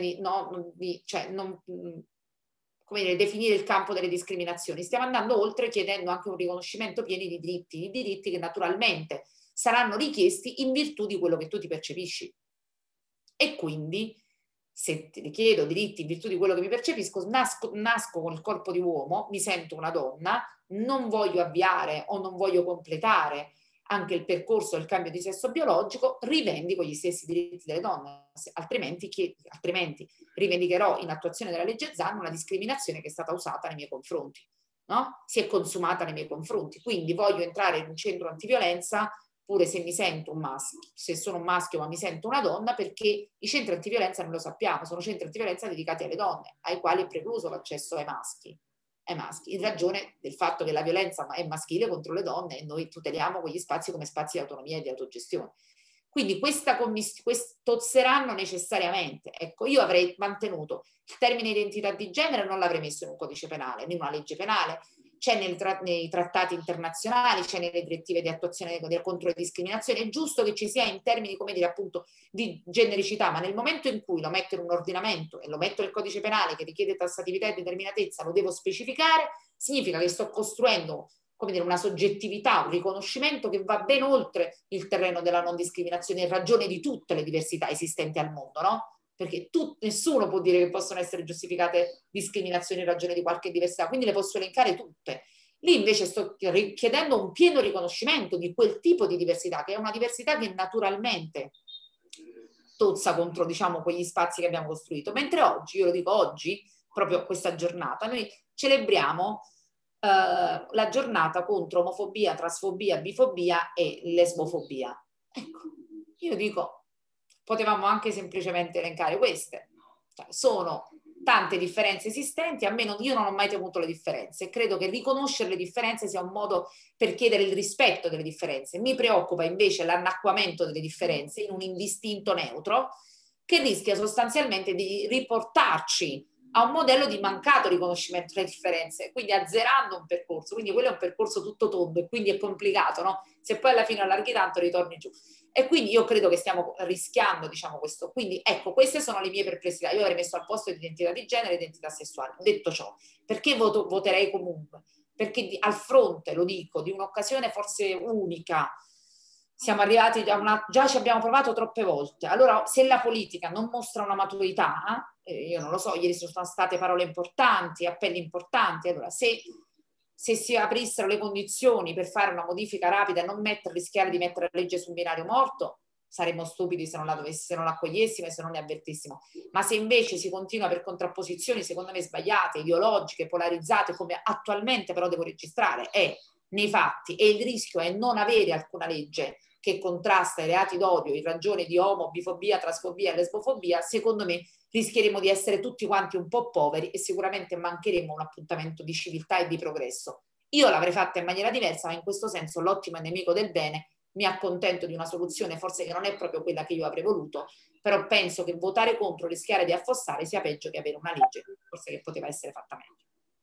come dire, definire il campo delle discriminazioni, stiamo andando oltre chiedendo anche un riconoscimento pieno di diritti che naturalmente saranno richiesti in virtù di quello che tu ti percepisci. E quindi se ti richiedo diritti in virtù di quello che mi percepisco, nasco con il corpo di uomo, mi sento una donna, non voglio avviare o non voglio completare anche il percorso del cambio di sesso biologico, rivendico gli stessi diritti delle donne, altrimenti rivendicherò in attuazione della legge Zan una discriminazione che è stata usata nei miei confronti, no? Si è consumata nei miei confronti, quindi voglio entrare in un centro antiviolenza pure se mi sento un maschio, se sono un maschio ma mi sento una donna, perché i centri antiviolenza, non lo sappiamo, sono centri antiviolenza dedicati alle donne, ai quali è precluso l'accesso ai maschi, in ragione del fatto che la violenza è maschile contro le donne e noi tuteliamo quegli spazi come spazi di autonomia e di autogestione. Quindi tozzeranno necessariamente. Ecco, io avrei mantenuto il termine identità di genere, non l'avrei messo in un codice penale, né in una legge penale, c'è nei trattati internazionali, c'è nelle direttive di attuazione contro le discriminazioni. È giusto che ci sia in termini, come dire, appunto, di genericità, ma nel momento in cui lo metto in un ordinamento e lo metto nel codice penale che richiede tassatività e determinatezza, lo devo specificare, significa che sto costruendo, come dire, una soggettività, un riconoscimento che va ben oltre il terreno della non discriminazione in ragione di tutte le diversità esistenti al mondo, no? Perché nessuno può dire che possono essere giustificate discriminazioni in ragione di qualche diversità, quindi le posso elencare tutte. Lì invece sto chiedendo un pieno riconoscimento di quel tipo di diversità, che è una diversità che naturalmente tozza contro, diciamo, quegli spazi che abbiamo costruito. Mentre oggi, io lo dico oggi, proprio questa giornata, noi celebriamo la giornata contro omofobia, transfobia, bifobia e lesbofobia. Ecco, io dico, potevamo anche semplicemente elencare queste. Cioè, sono tante differenze esistenti, io non ho mai temuto le differenze, credo che riconoscere le differenze sia un modo per chiedere il rispetto delle differenze. Mi preoccupa invece l'annacquamento delle differenze in un indistinto neutro che rischia sostanzialmente di riportarci a un modello di mancato riconoscimento delle differenze, quindi azzerando un percorso. Quindi quello è un percorso tutto tondo e quindi è complicato, no? Se poi alla fine allarghi tanto ritorni giù. E quindi io credo che stiamo rischiando, diciamo, questo. Quindi ecco, queste sono le mie perplessità. Io avrei messo al posto di identità di genere e identità sessuale. Detto ciò, perché voterei comunque? Perché al fronte, lo dico, di un'occasione forse unica, siamo arrivati già ci abbiamo provato troppe volte. Allora, se la politica non mostra una maturità, io non lo so, ieri sono state parole importanti, appelli importanti, allora se si aprissero le condizioni per fare una modifica rapida e non rischiare di mettere la legge sul binario morto, saremmo stupidi se non la accogliessimo e se non ne avvertissimo. Ma se invece si continua per contrapposizioni, secondo me sbagliate, ideologiche, polarizzate, come attualmente però devo registrare, è nei fatti, e il rischio è non avere alcuna legge che contrasta i reati d'odio in ragione di bifobia, trasfobia e lesbofobia, secondo me rischieremo di essere tutti quanti un po' poveri e sicuramente mancheremo un appuntamento di civiltà e di progresso. Io l'avrei fatta in maniera diversa, ma in questo senso l'ottimo è nemico del bene. Mi accontento di una soluzione forse che non è proprio quella che io avrei voluto, però penso che votare contro, rischiare di affossare sia peggio che avere una legge forse che poteva essere fatta meglio.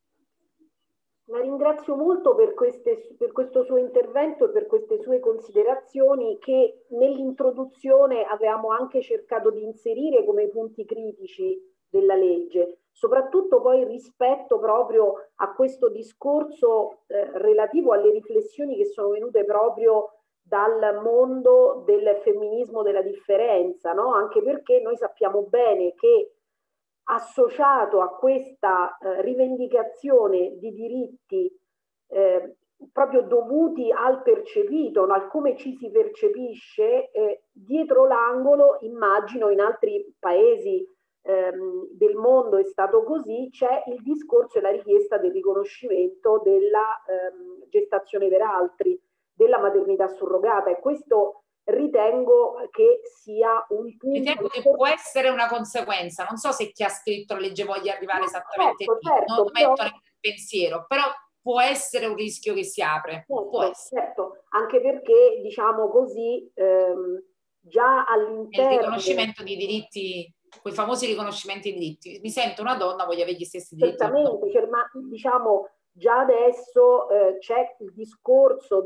La ringrazio molto per questo suo intervento e per queste sue considerazioni che nell'introduzione avevamo anche cercato di inserire come punti critici della legge, soprattutto poi rispetto proprio a questo discorso relativo alle riflessioni che sono venute proprio dal mondo del femminismo della differenza, no? Anche perché noi sappiamo bene che associato a questa rivendicazione di diritti proprio dovuti al percepito, al come ci si percepisce, dietro l'angolo, immagino in altri paesi del mondo è stato così, c'è il discorso e la richiesta del riconoscimento della gestazione per altri, della maternità surrogata, e questo ritengo che sia un punto. Ritengo che può essere una conseguenza. Non so se chi ha scritto la legge voglia arrivare esattamente lì, non metto nel pensiero, però può essere un rischio che si apre. Può essere. Certo, anche perché, diciamo così, già all'interno... Il riconoscimento di diritti, quei famosi riconoscimenti di diritti. Mi sento una donna, voglio avere gli stessi diritti. Certamente, cioè, ma diciamo già adesso c'è il discorso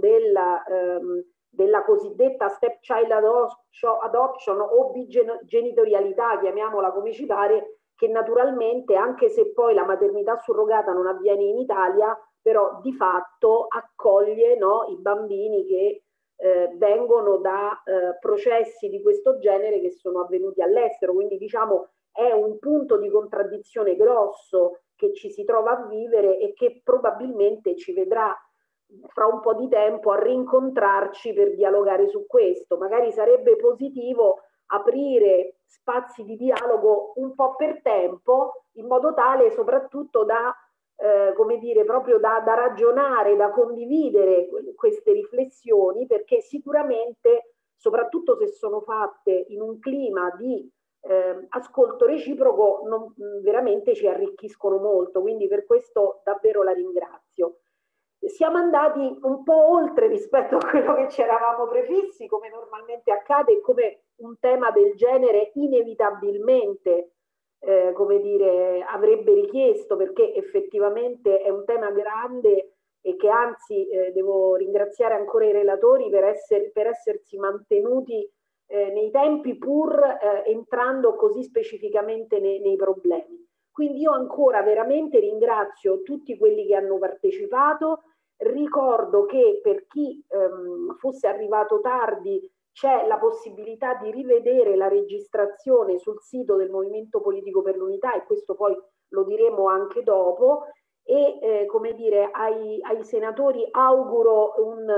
della cosiddetta stepchild adoption o bigenitorialità, chiamiamola come ci pare, che naturalmente, anche se poi la maternità surrogata non avviene in Italia, però di fatto accoglie, no, i bambini che vengono da processi di questo genere che sono avvenuti all'estero. Quindi diciamo è un punto di contraddizione grosso che ci si trova a vivere e che probabilmente ci vedrà fra un po' di tempo a rincontrarci per dialogare su questo. Magari sarebbe positivo aprire spazi di dialogo un po' per tempo, in modo tale soprattutto da come dire, proprio da ragionare, da condividere queste riflessioni, perché sicuramente, soprattutto se sono fatte in un clima di ascolto reciproco, veramente ci arricchiscono molto, quindi per questo davvero la ringrazio. Siamo andati un po' oltre rispetto a quello che ci eravamo prefissi, come normalmente accade, e come un tema del genere inevitabilmente come dire, avrebbe richiesto, perché effettivamente è un tema grande e che anzi devo ringraziare ancora i relatori per essersi mantenuti nei tempi, pur entrando così specificamente nei problemi. Quindi io ancora veramente ringrazio tutti quelli che hanno partecipato. Ricordo che per chi fosse arrivato tardi c'è la possibilità di rivedere la registrazione sul sito del Movimento Politico per l'Unità, e questo poi lo diremo anche dopo, e come dire, ai senatori auguro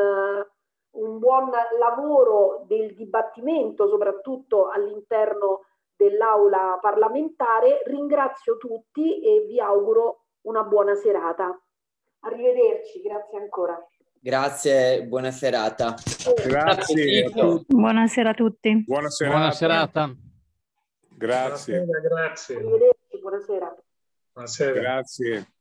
un buon lavoro del dibattimento, soprattutto all'interno dell'aula parlamentare. Ringrazio tutti e vi auguro una buona serata. Arrivederci, grazie ancora. Grazie, buona serata. Grazie. Buonasera a tutti. Buona serata. Grazie. Buonasera, grazie. Arrivederci, buonasera. Buonasera. Grazie.